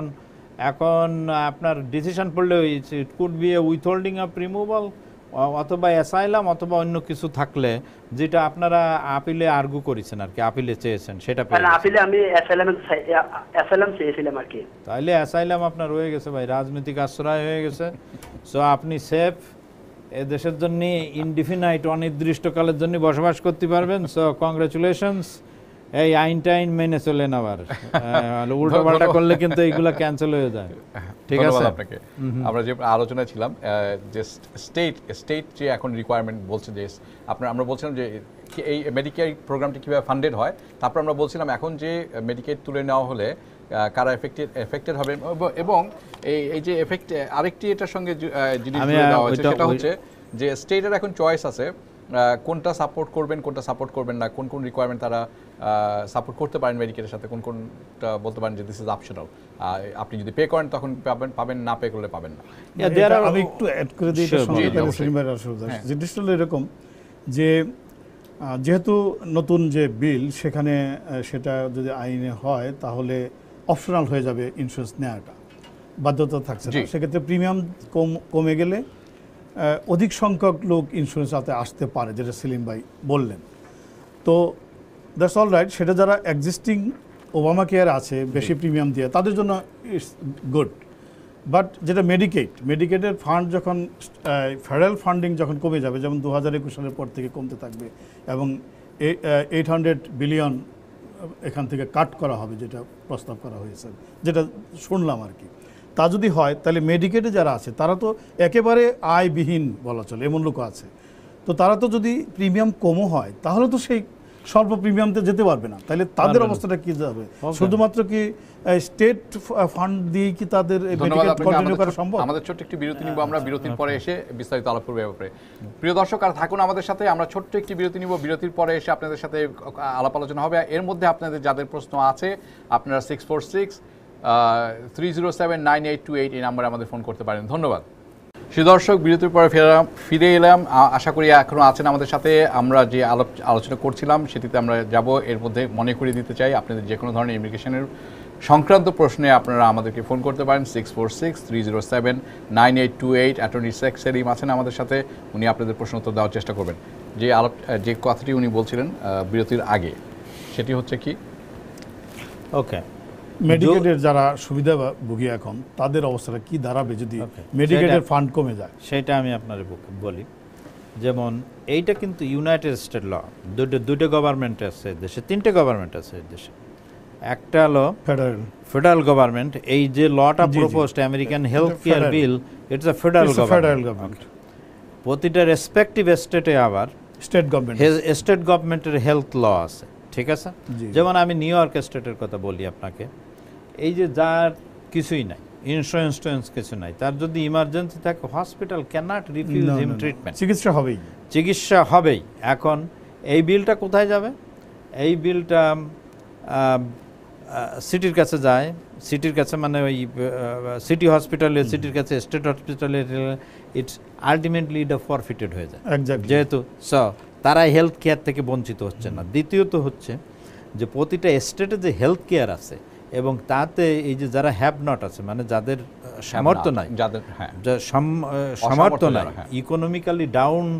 আপনার ডিসিশন পড়লে it could be a withholding of removal অথবা অ্যাসাইলাম অথবা অন্য কিছু থাকলে যেটা আপনারা আপিলে আর্গু করেছেন আর কি, আপিলে চেয়েছেন সেটা পেয়ে। আপিলে আমি অ্যাসাইলাম চেয়েছিলাম আর কি। তাহলে অ্যাসাইলাম আপনার হয়ে গেছে ভাই, রাজনৈতিক আশ্রয় হয়ে গেছে। সো আপনি সেফ, এ দেশের জন্য ইনডিফিনাইট অনির্দিষ্টকালের জন্য বসবাস করতে পারবেন। So congratulations. এই আইন টাইন মেনে চলেন, আবার উল্টো পাল্টা করলে কিন্তু এইগুলা ক্যান্সেল হয়ে যায়। ঠিক আছে আপনাকে। আমরা যে আলোচনা ছিলাম যে স্টেট যে এখন রিকোয়ারমেন্ট বলছে যে আমরা বলছিলাম যে এই মেডিকেয়ার প্রোগ্রামটি কীভাবে ফান্ডেড হয়, তারপর আমরা বলছিলাম এখন যে মেডিকেয়ার তুলে নেওয়া হলে কারা এফেক্টেড হবে, এবং এই যে এফেক্ট আরেকটি এটার সঙ্গে জিনিস দেওয়া হয়েছে সেটা হচ্ছে যে স্টেটের এখন চয়েস আছে কোনটা সাপোর্ট করবেন কোনটা সাপোর্ট করবেন না, কোন কোন রিকোয়ারমেন্ট তারা সাপোর্ট করতে পারেন মেডিকেলের সাথে, কোন কোনটা বলতে পারেন যে দিস ইজ অপশনাল, আপনি যদি পে করেন তখন পাবেন, না পে করলে পাবেন না। আমি একটু অ্যাড করে দিই, জিনিসটা এরকম যে যেহেতু নতুন যে বিল সেখানে সেটা যদি আইনে হয় তাহলে অপশনাল হয়ে যাবে ইন্স্যুরেন্স নেওয়াটা, বাধ্যতা থাকছে না। সেক্ষেত্রে প্রিমিয়াম কমে গেলে অধিক সংখ্যক লোক ইন্স্যুরেন্স হাতে আসতে পারে, যেটা সেলিম ভাই বললেন। তো দ্যাটস অল রাইট। সেটা যারা এক্সিস্টিং ওবামা কেয়ার আছে বেশি প্রিমিয়াম দিয়ে তাদের জন্য ইটস গুড। বাট যেটা মেডিকেটের ফান্ড যখন ফেডারেল ফান্ডিং যখন কমে যাবে, যেমন 2021 সালের পর থেকে কমতে থাকবে এবং 800 বিলিয়ন এখান থেকে কাট করা হবে, যেটা প্রস্তাব করা হয়েছে, যেটা শুনলাম আর কি। তা যদি হয় তাহলে মেডিকেটে যারা আছে তারা তো একেবারে আয়বিহীন বলা চলে, এমন লোক আছে। তো তারা তো যদি প্রিমিয়াম কমও হয় তাহলে তো সেই স্বল্প প্রিমিয়ামতে যেতে পারবে না, তাহলে তাদের অবস্থাটা কি যাবে? শুধুমাত্র কি স্টেট ফান্ড দিয়ে কি তাদের কন্টিনিউ করা সম্ভব? আমাদের ছোট্ট একটি বিরতি নিব, আমরা বিরতির পরে এসে বিস্তারিত আলাপ করব ব্যাপারে। প্রিয় দর্শক, আর থাকুন আমাদের সাথে, আমরা ছোট্ট একটি বিরতি নিব, বিরতির পরে এসে আপনাদের সাথে আলাপ আলোচনা হবে। এর মধ্যে আপনাদের যাদের প্রশ্ন আছে আপনারা 646-307-9828 এই নাম্বারে আমাদের ফোন করতে পারেন। ধন্যবাদ। সুদর্শক, বিরতির পরে ফিরে এলাম। আশা করি এখনও আছেন আমাদের সাথে। আমরা যে আলোচনা করছিলাম সেটিতে আমরা যাব। এর মধ্যে মনে করিয়ে দিতে চাই, আপনাদের যে কোনো ধরনের ইমিগ্রেশনের সংক্রান্ত প্রশ্নে আপনারা আমাদেরকে ফোন করতে পারেন 646-307-9828। অ্যাটর্নি সেলিম আছেন আমাদের সাথে, উনি আপনাদের প্রশ্ন উত্তর দেওয়ার চেষ্টা করবেন। যে কথাটি উনি বলছিলেন বিরতির আগে, সেটি হচ্ছে কি, ওকে, মেডিকেটের যারা সুবিধাভোগী এখন তাদের অবস্থাটা কি দাঁড়াবে যদি মেডিকেটের ফান্ড কমে যায়? সেটা আমি আপনার বলি। যেমন এইটা কিন্তু ইউনাইটেড স্টেট ল, দুটো গভর্নমেন্ট আছে দেশে, তিনটে গভর্নমেন্ট আছে দেশে। একটা হলো ফেডারেল গভর্নমেন্ট। এই যে লটা proposed American health care bill, it's a federal government. প্রতিটা রেসপেক্টিভ স্টেটে আবার স্টেট গভর্নমেন্টের হেলথ ল আছে, ঠিক আছে? যেমন আমি নিউ ইয়র্ক স্টেটের কথা বলি আপনাকে, এই যে যার কিছুই নাই, ইন্স্যুরেন্স কিছু নাই, তার যদি ইমার্জেন্সি থাকে, hospital can't refuse him treatment, চিকিৎসা হবেই। এখন এই বিলটা কোথায় যাবে? এই বিলটা সিটির কাছে যায়, সিটির কাছে মানে ওই সিটি হসপিটালে, সিটির কাছে স্টেট হসপিটালে, ইটস আলটিমেটলি এটা ফরফিটেড হয়ে যায়, যেহেতু তারা হেলথ কেয়ার থেকে বঞ্চিত হচ্ছে না। দ্বিতীয়ত হচ্ছে যে প্রতিটা স্টেটে যে হেলথ কেয়ার আছে এবং তাতে এই যে যারা হ্যাভ নট আছে, মানে যাদের সামর্থ্য নাই, economically down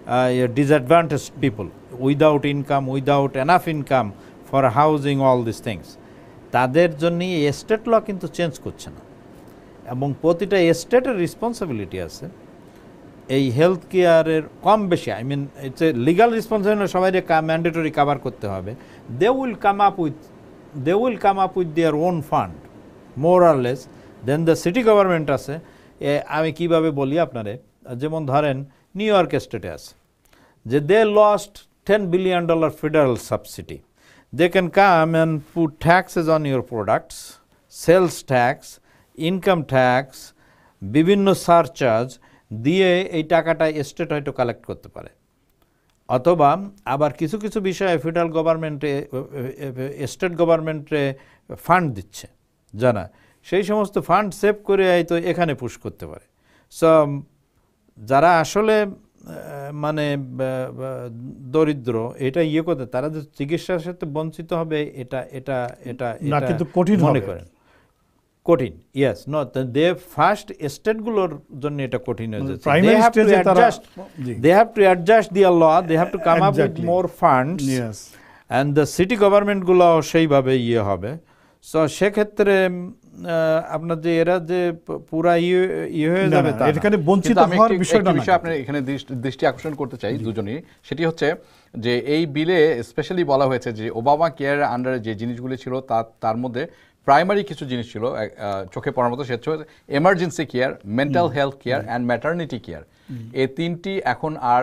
disadvantaged people without income, without enough income for housing, all these things. তাদের জন্য স্টেট ল কিন্তু চেঞ্জ করছে না, এবং প্রতিটা স্টেটের রেসপন্সিবিলিটি আছে এই হেলথ কেয়ারের কম বেশি, I mean it's a legal responsibility, সবাই ম্যান্ডেটরি কভার করতে হবে। They will come up with their own fund more or less. Then the city government আছে, আমি কিভাবে বলি আপনারে, যেমন ধরেন নিউ ইয়র্ক স্টেটে আছে যে they lost $10 billion federal subsidy. They can come and put taxes on your products, sales tax, income tax, বিভিন্ন সারচার্জ দিয়ে এই টাকাটা স্টেট হয়তো কালেক্ট করতে পারে। অথবা আবার কিছু কিছু বিষয়ে ফেডারেল গভর্নমেন্টে স্টেট গভর্নমেন্টে ফান্ড দিচ্ছে জানা, সেই সমস্ত ফান্ড সেভ করে হয়তো এখানে পুশ করতে পারে। সো যারা আসলে মানে দরিদ্র এটা ইয়ে করতে, তারা যে চিকিৎসার সাথে বঞ্চিত হবে এটা এটা এটা না, কিন্তু কঠিন মনে করেন কঠিন। ইয়েস, নো, দে ফার্স্ট স্টেটগুলোর জন্য এটা কঠিন হয়ে যাচ্ছে। দে have to adjust their law, they have to come up with more funds, and the city গভর্নমেন্টগুলো সেইভাবে ইয়ে হবে। সো সেক্ষেত্রে আপনার যে এরা যে পুরা ইয়ে হয়ে যাবে, এখানে বঞ্চিত হওয়ার বিষয়টা না। আপনার এখানে দৃষ্টি আকর্ষণ করতে চাই দুজনেই, সেটি হচ্ছে যে এই বিলে স্পেশালি বলা হয়েছে যে ওবামা কেয়ারের আন্ডারে যে জিনিসগুলি ছিল তার মধ্যে প্রাইমারি কিছু জিনিস ছিল চোখে পড়ার মতো, সেটা হচ্ছে emergency care, mental health care and maternity care. এই তিনটি এখন আর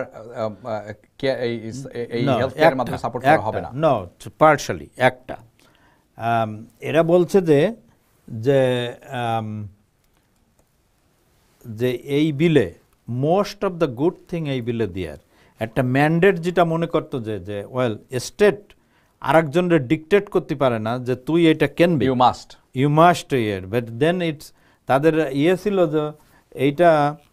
এই হেলথ কেয়ারের মাধ্যমে সাপোর্ট করা হবে না। নো, পার্শালি একটা। এরা বলছে যে এই বিলে most of the good thing এই বিলে দেয়ার একটা ম্যান্ডেট, যেটা মনে করতো যে ওয়েল স্টেট আরেকজনের ডিকটেট করতে পারে না যে তুই এটা কেনবি, ইউ মাস্ট ইয়ের, বাট দেন ইটস তাদের ইয়ে ছিল যে এইটা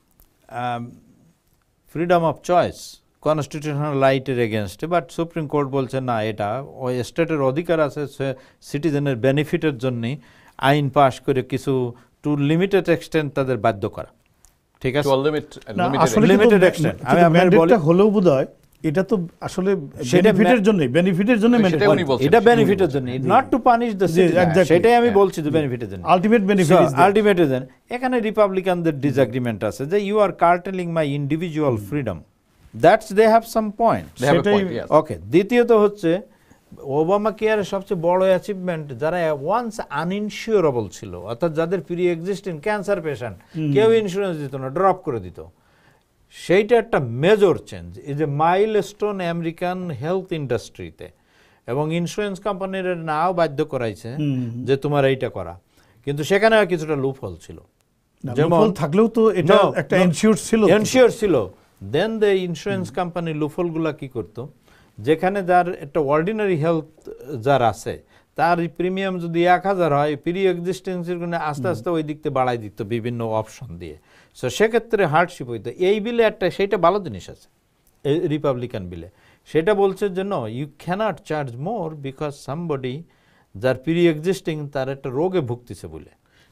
ফ্রিডম অফ চয়েস, কনস্টিটিউশনাল রাইটের এগেনস্টে, বাট সুপ্রিম কোর্ট বলছে না, এটা ওই স্টেটের অধিকার আছে সিটিজেনের বেনিফিটের জন্যে আইন পাশ করে কিছু টু লিমিটেড এক্সটেন্ট তাদের বাধ্য করা। ঠিক আছে, লিমিটেড এক্সটেন্ট। আমি আপনাদের বলি হলেও বোধহয় এটা তো আসলে বেনিফিটের জন্য, বেনিফিটের জন্য এটা বেনিফিটের জন্য, not to punish the citizen. সেটাই আমি বলছি যে বেনিফিটের জন্য, আলটিমেট বেনিফিট ইজ আলটিমেটের জন্য। এখানে রিপাবলিকানদের ডিসএগ্রিমেন্ট আছে যে you are curtailing my individual freedom, that's they have some point. Okay, দ্বিতীয়ত হচ্ছে ওবামা কেয়ারের সবচেয়ে বড় অ্যাচিভমেন্ট, যারা ওয়ান্স আনইনসিওরেবল ছিল, অর্থাৎ যাদের প্রি এক্সিস্টিং ক্যান্সার পেশেন্ট, কেউ ইন্স্যুরেন্স দিত না, ড্রপ করে দিত, সেইটা একটা মেজর চেঞ্জ। এই যে মাইলস্টোন আমেরিকান হেলথ ইন্ডাস্ট্রিতে, এবং ইন্স্যুরেন্স কোম্পানির নাও বাধ্য করাইছে যে তোমার এইটা করা, কিন্তু সেখানে কিছুটা লুপহোল ছিল, যেমন থাকলেও তো এটা একটা এনশিওর ছিল। দেন দ্য ইন্স্যুরেন্স কোম্পানি লুপহোলগুলা কি করতো, যেখানে যার একটা অর্ডিনারি হেলথ যার আছে, তার প্রিমিয়াম যদি 1000 হয়, প্রি এক্সিস্টেন্সের জন্য আস্তে আস্তে ওই দিকতে বাড়াই দিত বিভিন্ন অপশন দিয়ে। সো সেক্ষেত্রে হার্ডশিপ হইতো। এই বিলে একটা সেইটা ভালো জিনিস আছে, এই রিপাবলিকান বিলে সেটা বলছে যে no, you can't charge more because somebody যার প্রি এক্সিস্টিং তার একটা রোগে ভুগতেছে বলে।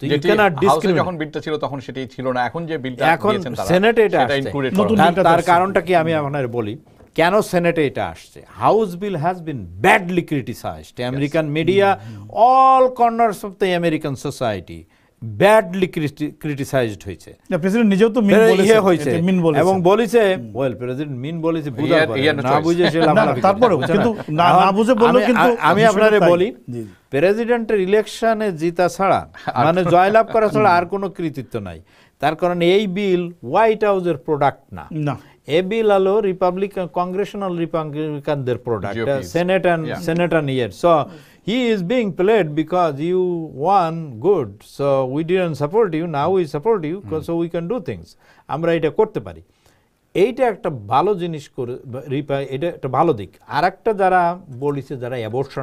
যখন বিলটা ছিল তখন সেটাই ছিল না, এখন যে বিলটা এখন সেনেটে এটা আসছে, তার কারণটা কি আমি আপনার বলি কেন সেনেটে এটা আসছে। House bill has been badly criticized, American media, all corners of the American society badly criticized হয়েছে। প্রেসিডেন্ট নিজেও তো মিন বলেছে, এবং বলেছে ওয়েল প্রেসিডেন্ট মিন বলেছে, না বুঝে সে তারপরেও কিন্তু না বুঝে বললো। কিন্তু আমি আপনারে বলি, প্রেসিডেন্টের ইলেকশনে জিতা ছাড়া, মানে জয়লাভ করা ছাড়া আর কোনো কৃতিত্ব নাই। তার কারণে এই বিল হোয়াইট হাউসের প্রোডাক্ট না, এই বিল হলো রিপাবলিকান কংগ্রেশনাল রিপাবলিকানদের product, Senate and year. So he is being played because you won good, so we didn't support you, now we support you, so we can do things. আমরা এটা করতে পারি, এইটা একটা ভালো জিনিস করে, এটা একটা ভালো দিক। আর একটা যারা বলেছে, যারা অ্যাবর্শন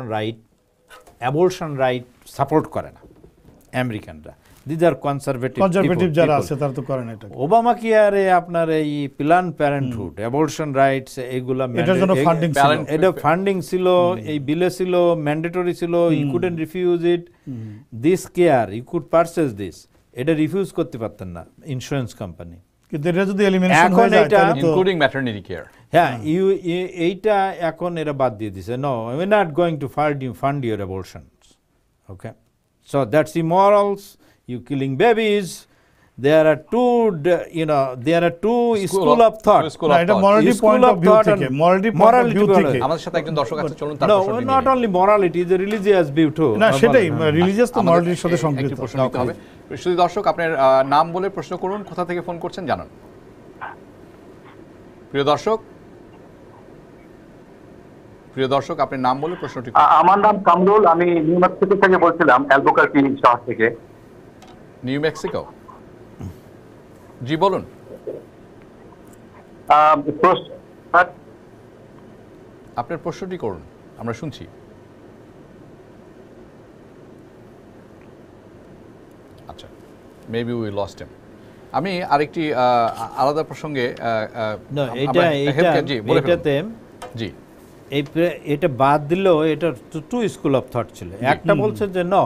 রাইট সাপোর্ট করে না আমেরিকানরা, দিজ আর কনজারভেটিভ যারা আছে তারা তো করে না এটা। ওবামা কেয়ারে আপনার এই প্ল্যান প্যারেন্টহুড, অ্যাবর্শন রাইটস, এইগুলা এটা ফান্ডিং ছিল, এই বিলে ছিল, ম্যান্ডেটরি ছিল, you couldn't refuse it, this care you could purchase this, এটা রিফিউজ করতে পারতেন না ইন্স্যুরেন্স কোম্পানি। কিন্তু এটা যদি এলিমিনেশন হয়ে যায় তাহলে তো ইনক্লুডিং ম্যাটারনিটি কেয়ার, হ্যাঁ এইটা এখন এরা বাদ দিয়ে দিছে, no we are not going to fund your abortions, okay, so that's immorals, you killing babies, there are two school of thought, এটা morality point of view থেকে, morality point of view থেকে আমাদের সাথে একজন দর্শক আছে, চলুন তার প্রশ্ন নিই। not only morality, the religious view too, না সেটাই রিলিজিয়াস তো মরালিটির সাথে সংযুক্ত। একটি প্রশ্ন নিতে হবে। শুধু দর্শক আপনার নাম বলে প্রশ্ন করুন, কোথা থেকে ফোন করছেন জানান। প্রিয় দর্শক আপনার নাম বলে প্রশ্নটি। আমার নাম কামরুল, আমি নিউ মেক্সিকো থেকে বলছিলাম, অ্যালবুকারকি শহর থেকে। নিউ মেক্সিকো, জি বলুন। আপনার প্রশ্নটি করুন, আমরা শুনছি। আচ্ছা, মেবি উই লস্ট হিম। আমি আরেকটি আলাদা প্রসঙ্গে জি এটা বাদ দিলেও এটা টু স্কুল অফ থট ছিল। একটা বলছে যে ন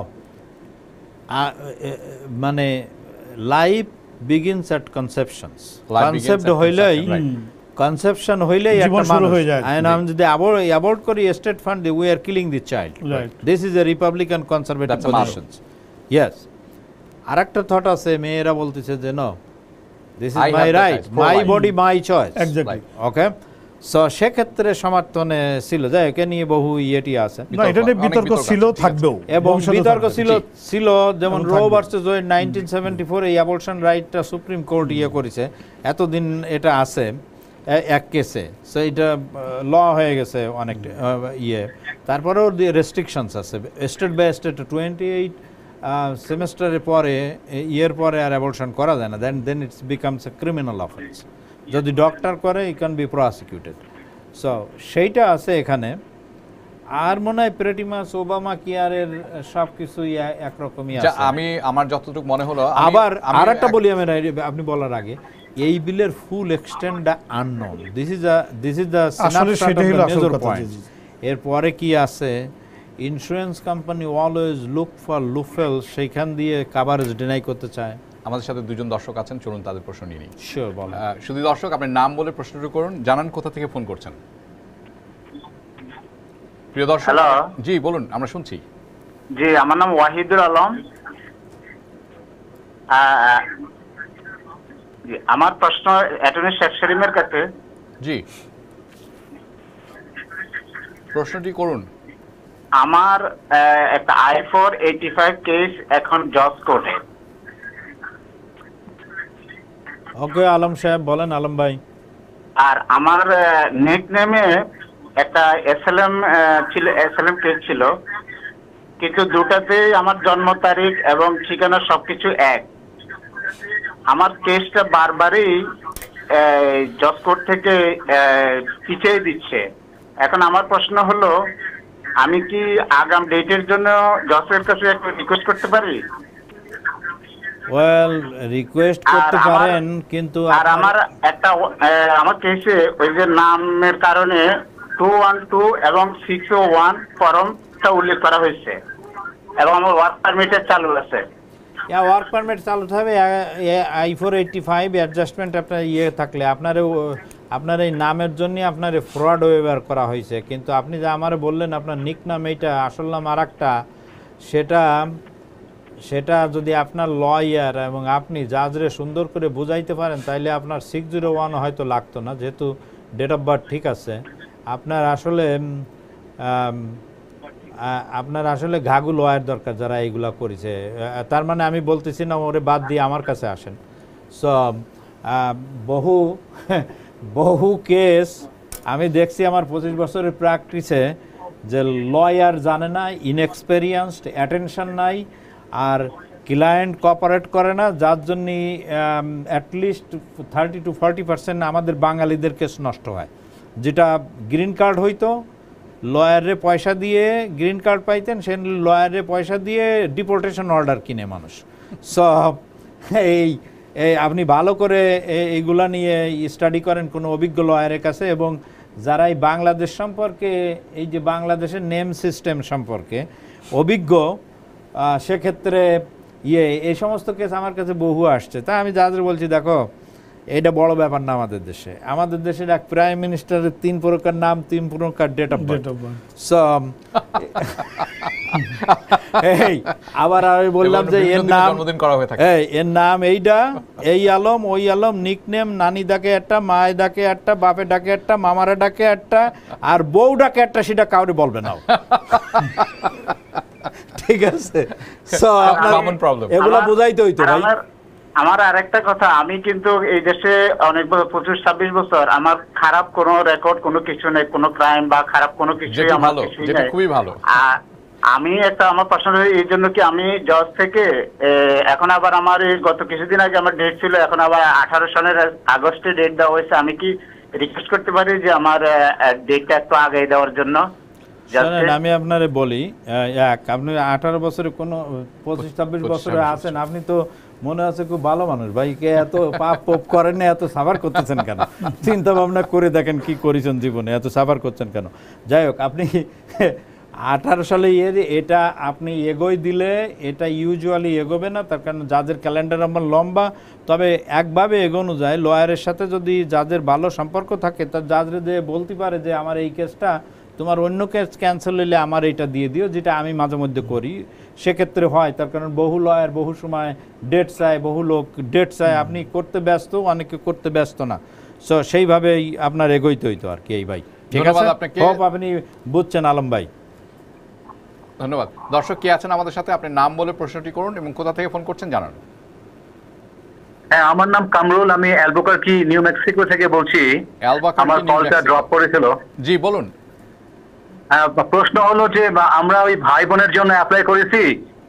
মানে life begins at conceptions, concept হইলেই কনসেপশন হইলেই একটা মানুষ, আমি যদি অ্যাবর্ট করি state fund, we are killing the child, this is a Republican conservative positions. Yes, আরেকটা থট আছে, মেয়েরা বলতেছে যে no, this is my right, my body my choice, exactly, okay. So সেক্ষেত্রে সমর্থনে ছিল, যাই একে নিয়ে বহু ইয়েটি আছে, এটা নিয়ে বিতর্ক ছিল, থাকবেও, এবং বিতর্ক ছিল যেমন রো ভার্সেস ওয়েড 1974 এই অ্যাবর্শন রাইটটা সুপ্রিম কোর্ট ইয়ে করেছে, এতদিন এটা আছে এক কেসে, সো এটা ল হয়ে গেছে অনেকটা ইয়ে। তারপরেও রেস্ট্রিকশনস আছে, স্টেট বাই স্টেট 28 সেমেস্টারের পরে ইয়ের পরে আর অ্যাবর্শন করা যায় না, then it's becomes a criminal offence. যদি ডক্টর করে he can be prosecuted, so সেইটা আছে এখানে। আর মনে হয় প্রেটি মাস ওবামা কেয়ারের সব কিছুই একরকমই আছে, আমি আমার যতটুকু মনে হলো। আবার আরেকটা বলি আমি, আপনি বলার আগে, এই বিলের full extent unknown, this is the major point. এরপরে কি আছে, insurance company always look for loophole, সেইখান দিয়ে কাভারেজ ডিনাই করতে চায়। আমাদের সাথে দুজন দর্শক আছেন, চলুন তাদের প্রশ্ন নিয়ে নিই। শিওর, বলুন। শুধু দর্শক আপনার নাম বলে প্রশ্নটি করুন, জানান কোথা থেকে ফোন করছেন। প্রিয় দর্শক, হ্যালো, জি বলুন, আমরা শুনছি। জি, আমার নাম ওয়াহিদুল আলম। জি, আমার প্রশ্ন অ্যাটর্নি শেখ সেলিমের কাছে। জি, প্রশ্নটি করুন। আমার একটা I-485 কেস এখন জজ কোর্টে। ওকে, আলম সাহেব বলেন। আলম ভাই, আর আমার নিকনেমে একটা এসএলএম ছিল, এসএলএম কেস ছিল, কিন্তু দুটাতেই আমার জন্ম তারিখ এবং ঠিকানা সবকিছু এক। আমার কেসটা বারবারই জজ কোর্ট থেকে পিছিয়ে দিচ্ছে। এখন আমার প্রশ্ন হলো, আমি কি আগাম ডেটের জন্য জজের কাছে একটা রিকোয়েস্ট করতে পারি? ওয়েল, রিকোয়েস্ট করতে পারেন, কিন্তু আর আমার একটা আমার কেসে ওই যে নামের কারণে 212 এবং 601 ফর্মটা উল্লেখ করা হয়েছে, এবং আমার ওয়ার্ক পারমিটের চালু আছে। ওয়ার্ক পারমিট চালু থাকবে, I-485 অ্যাডজাস্টমেন্ট আপনার ইয়ে থাকলে আপনার এই নামের জন্য আপনার ফ্রড ওয়েভার করা হয়েছে। কিন্তু আপনি যে আমারে বললেন আপনার নিক নাম এইটা, আসল নাম আর একটা, সেটা যদি আপনার লয়ার এবং আপনি জাজরে সুন্দর করে বুঝাইতে পারেন, তাইলে আপনার 601 হয়তো লাগতো না, যেহেতু ডেট অফ বার্থ ঠিক আছে। আপনার আসলে ঘাগু লয়ার দরকার যারা এইগুলা করেছে। তার মানে আমি বলতেছি না ওরে বাদ দিয়ে আমার কাছে আসেন। সো বহু কেস আমি দেখছি আমার 25 বছরের প্র্যাকটিসে, যে লয়ার জানে না, ইনএক্সপেরিয়েন্সড, অ্যাটেনশন নাই, আর ক্লায়েন্ট কোঅপারেট করে না, যার জন্য অ্যাটলিস্ট 30 to 40% আমাদের বাঙালিদের কেস নষ্ট হয়। যেটা গ্রিন কার্ড হইতো, লয়ারে পয়সা দিয়ে গ্রিন কার্ড পাইতেন, সে লয়ারে পয়সা দিয়ে ডিপোর্টেশন অর্ডার কিনে মানুষ। সব এই আপনি ভালো করে এইগুলা নিয়ে স্টাডি করেন কোনো অভিজ্ঞ লয়ারের কাছে, এবং যারা এই বাংলাদেশ সম্পর্কে, এই যে বাংলাদেশের নেম সিস্টেম সম্পর্কে অভিজ্ঞ, সেক্ষেত্রে এই সমস্ত কেস আমার কাছে বহু আসছে। তা আমি যাদের বলছি, দেখো এটা বড় ব্যাপার না আমাদের দেশে। আমাদের দেশের এক প্রাইম মিনিস্টারের 3 প্রকার নাম, 3 প্রকার ডেট অফ বার্থ। এই আবার আমি বললাম যে এর নাম এইটা, এই আলম, ওই আলম, নিকনেম, নানি ডাকে একটা, মায় ডাকে একটা, বাপে ডাকে একটা, মামারা ডাকে একটা, আর বউ ডাকে একটা, সেটা কাউরে বলবে না। ঠিক আছে, এগুলা বুঝাইতে হইতো ভাই। আমার আরেকটা কথা, আমি কিন্তু এই দেশে অনেক বছর 25-26 বছর, আমার খারাপ কোনো রেকর্ড, কোনো কিছু নেই, কোনো ক্রাইম বা খারাপ কোনো কিছুই আমার কিছুই নেই, খুবই ভালো। আমি একটা আমার পার্সোনালি এই জন্য কি আমি জজ থেকে এখন আবার আমার এই গত কিছুদিন আগে আমার ডেট ছিল, এখন আবার 18 সালের আগস্টে ডেট দেওয়া হয়েছে। আমি কি রিকোয়েস্ট করতে পারি যে আমার ডেটটা একটু আগে দেওয়ার জন্য? আমি আপনারে বলি, আপনি 18 বছরে কোনো 25-26 বছরে আছেন, আপনি তো মনে আছে খুব ভালো মানুষ ভাই, কে এত পাপ পোপ করেন না, এত সাফার করতেছেন কেন? চিন্তা ভাবনা করে দেখেন কি করেছেন জীবনে, এত সাফার করছেন কেন? যাই হোক, আপনি 18 সালে এটা আপনি এগোই দিলে এটা ইউজুয়ালি এগোবে না, তার কারণ জাজের ক্যালেন্ডার আমার লম্বা। তবে একভাবে এগোনো যায়, লয়ারের সাথে যদি জাজের ভালো সম্পর্ক থাকে, তার জাজরে যে বলতে পারে যে আমার এই কেসটা, তোমার অন্য কেস ক্যান্সেল হইলে আমার এইটা দিয়ে দিও, যেটা আমি মাঝে মধ্যে করি, সেক্ষেত্রে হয়। তার কারণ বহু লয়ার বহু সময় ডেট চায়, বহু লোক ডেট চায়, আপনি করতে ব্যস্ত, অনেকে করতে ব্যস্ত না, সো সেইভাবেই আপনার এগোইতে হইতো আর কি। এই ভাই ঠিক আছে, আপনি বুঝছেন আলম ভাই। ধন্যবাদ। দর্শক কে আছেন আমাদের সাথে, আপনি নাম বলে প্রশ্নটি করুন এবং কোথা থেকে ফোন করছেন জানান। হ্যাঁ, আমার নাম কামরুল, আমি অ্যালবুকার্কি নিউ মেক্সিকো থেকে বলছি। আমার কলটা ড্রপ করেছিল। জি বলুন। প্রশ্ন হলো যে আমরা ওই ভাই বোনের জন্য অ্যাপ্লাই করেছি,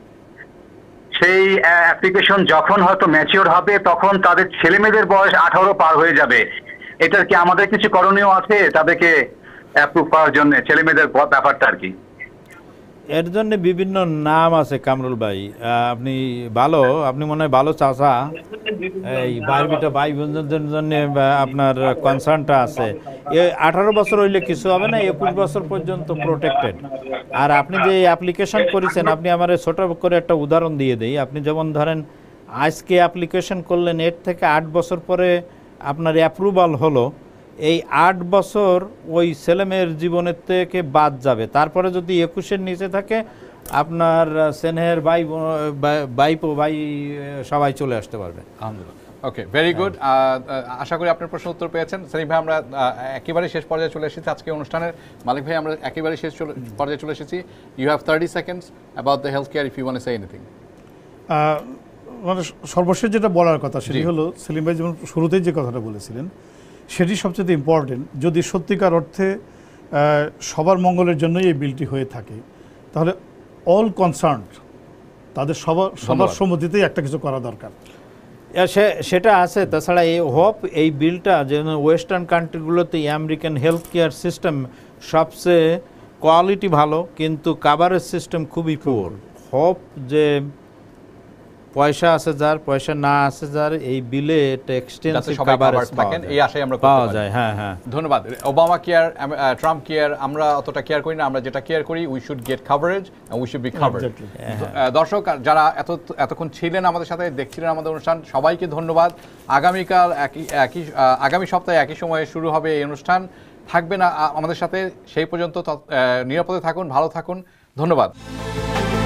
সেই অ্যাপ্লিকেশন যখন হয়তো ম্যাচিওর হবে তখন তাদের ছেলে মেয়েদের বয়স 18 পার হয়ে যাবে। এটার কি আমাদের কিছু করণীয় আছে তাদেরকে অ্যাপ্রুভ করার জন্য, ছেলে মেয়েদের ব্যাপারটা আর কি? এর জন্য বিভিন্ন নাম আছে কামরুল ভাই, আপনি ভালো, আপনি মনে হয় ভালো চাচা, এই বাইবিটা ভাই বোনদের জন্য আপনার কনসার্নটা আছে। 18 বছর হইলে কিছু হবে না, 21 বছর পর্যন্ত প্রোটেক্টেড। আর আপনি যে অ্যাপ্লিকেশন করেছেন, আপনি আমার ছোট করে একটা উদাহরণ দিয়ে দেই। আপনি যেমন ধরেন আজকে অ্যাপ্লিকেশন করলেন, এর থেকে 8 বছর পরে আপনার অ্যাপ্রুভাল হলো, এই 8 বছর ওই ছেলেমেয়ের জীবনের থেকে বাদ যাবে। তারপরে যদি 21-এর নিচে থাকে, আপনার স্নেহের ভাই সবাই চলে আসতে পারবে। আলহামদুলিল্লাহ, ওকে, ভেরি গুড। আশা করি আপনার প্রশ্ন উত্তর পেয়েছেন। সেলিম ভাই, আমরা একেবারে শেষ পর্যায়ে চলে এসেছি আজকে অনুষ্ঠানের। মালিক ভাই, আমরা একেবারে শেষ পর্যায়ে চলে এসেছি। You have 30 seconds about the health care, if you want to say anything. মানে সর্বশেষ যেটা বলার কথা সেটি হলো, সেলিম ভাই যেমন শুরুতেই যে কথাটা বলেছিলেন, সেটি সবচেয়ে ইম্পর্টেন্ট। যদি সত্যিকার অর্থে সবার মঙ্গলের জন্যই এই বিলটি হয়ে থাকে, তাহলে অল কনসার্ন তাদের সবার সম্মতিতেই একটা কিছু করা দরকার। সেটা আছে। তাছাড়া এই এই বিলটা যেন ওয়েস্টার্ন কান্ট্রিগুলোতে আমেরিকান হেলথ কেয়ার সিস্টেম সবচেয়ে কোয়ালিটি ভালো, কিন্তু কাভারেজ সিস্টেম খুবই পুয়ার। যে পয়সা আছে যার, পয়সা না আছে যার, এই বিলে একটা এক্সটেনসিভ কভারেজ এই আশায় আমরা পাওয়া যায়। হ্যাঁ হ্যাঁ, ধন্যবাদ। ওবামা কেয়ার, ট্রাম্প কেয়ার আমরা অতটা কেয়ার করি না, আমরা যেটা কেয়ার করি, we should get coverage and we should be covered. দর্শক যারা এতক্ষণ ছিলেন আমাদের সাথে, দেখছিলেন আমাদের অনুষ্ঠান, সবাইকে ধন্যবাদ। আগামীকাল আগামী সপ্তাহে একই সময়ে শুরু হবে এই অনুষ্ঠান। থাকবেন আমাদের সাথে, সেই পর্যন্ত নিরাপদে থাকুন, ভালো থাকুন, ধন্যবাদ।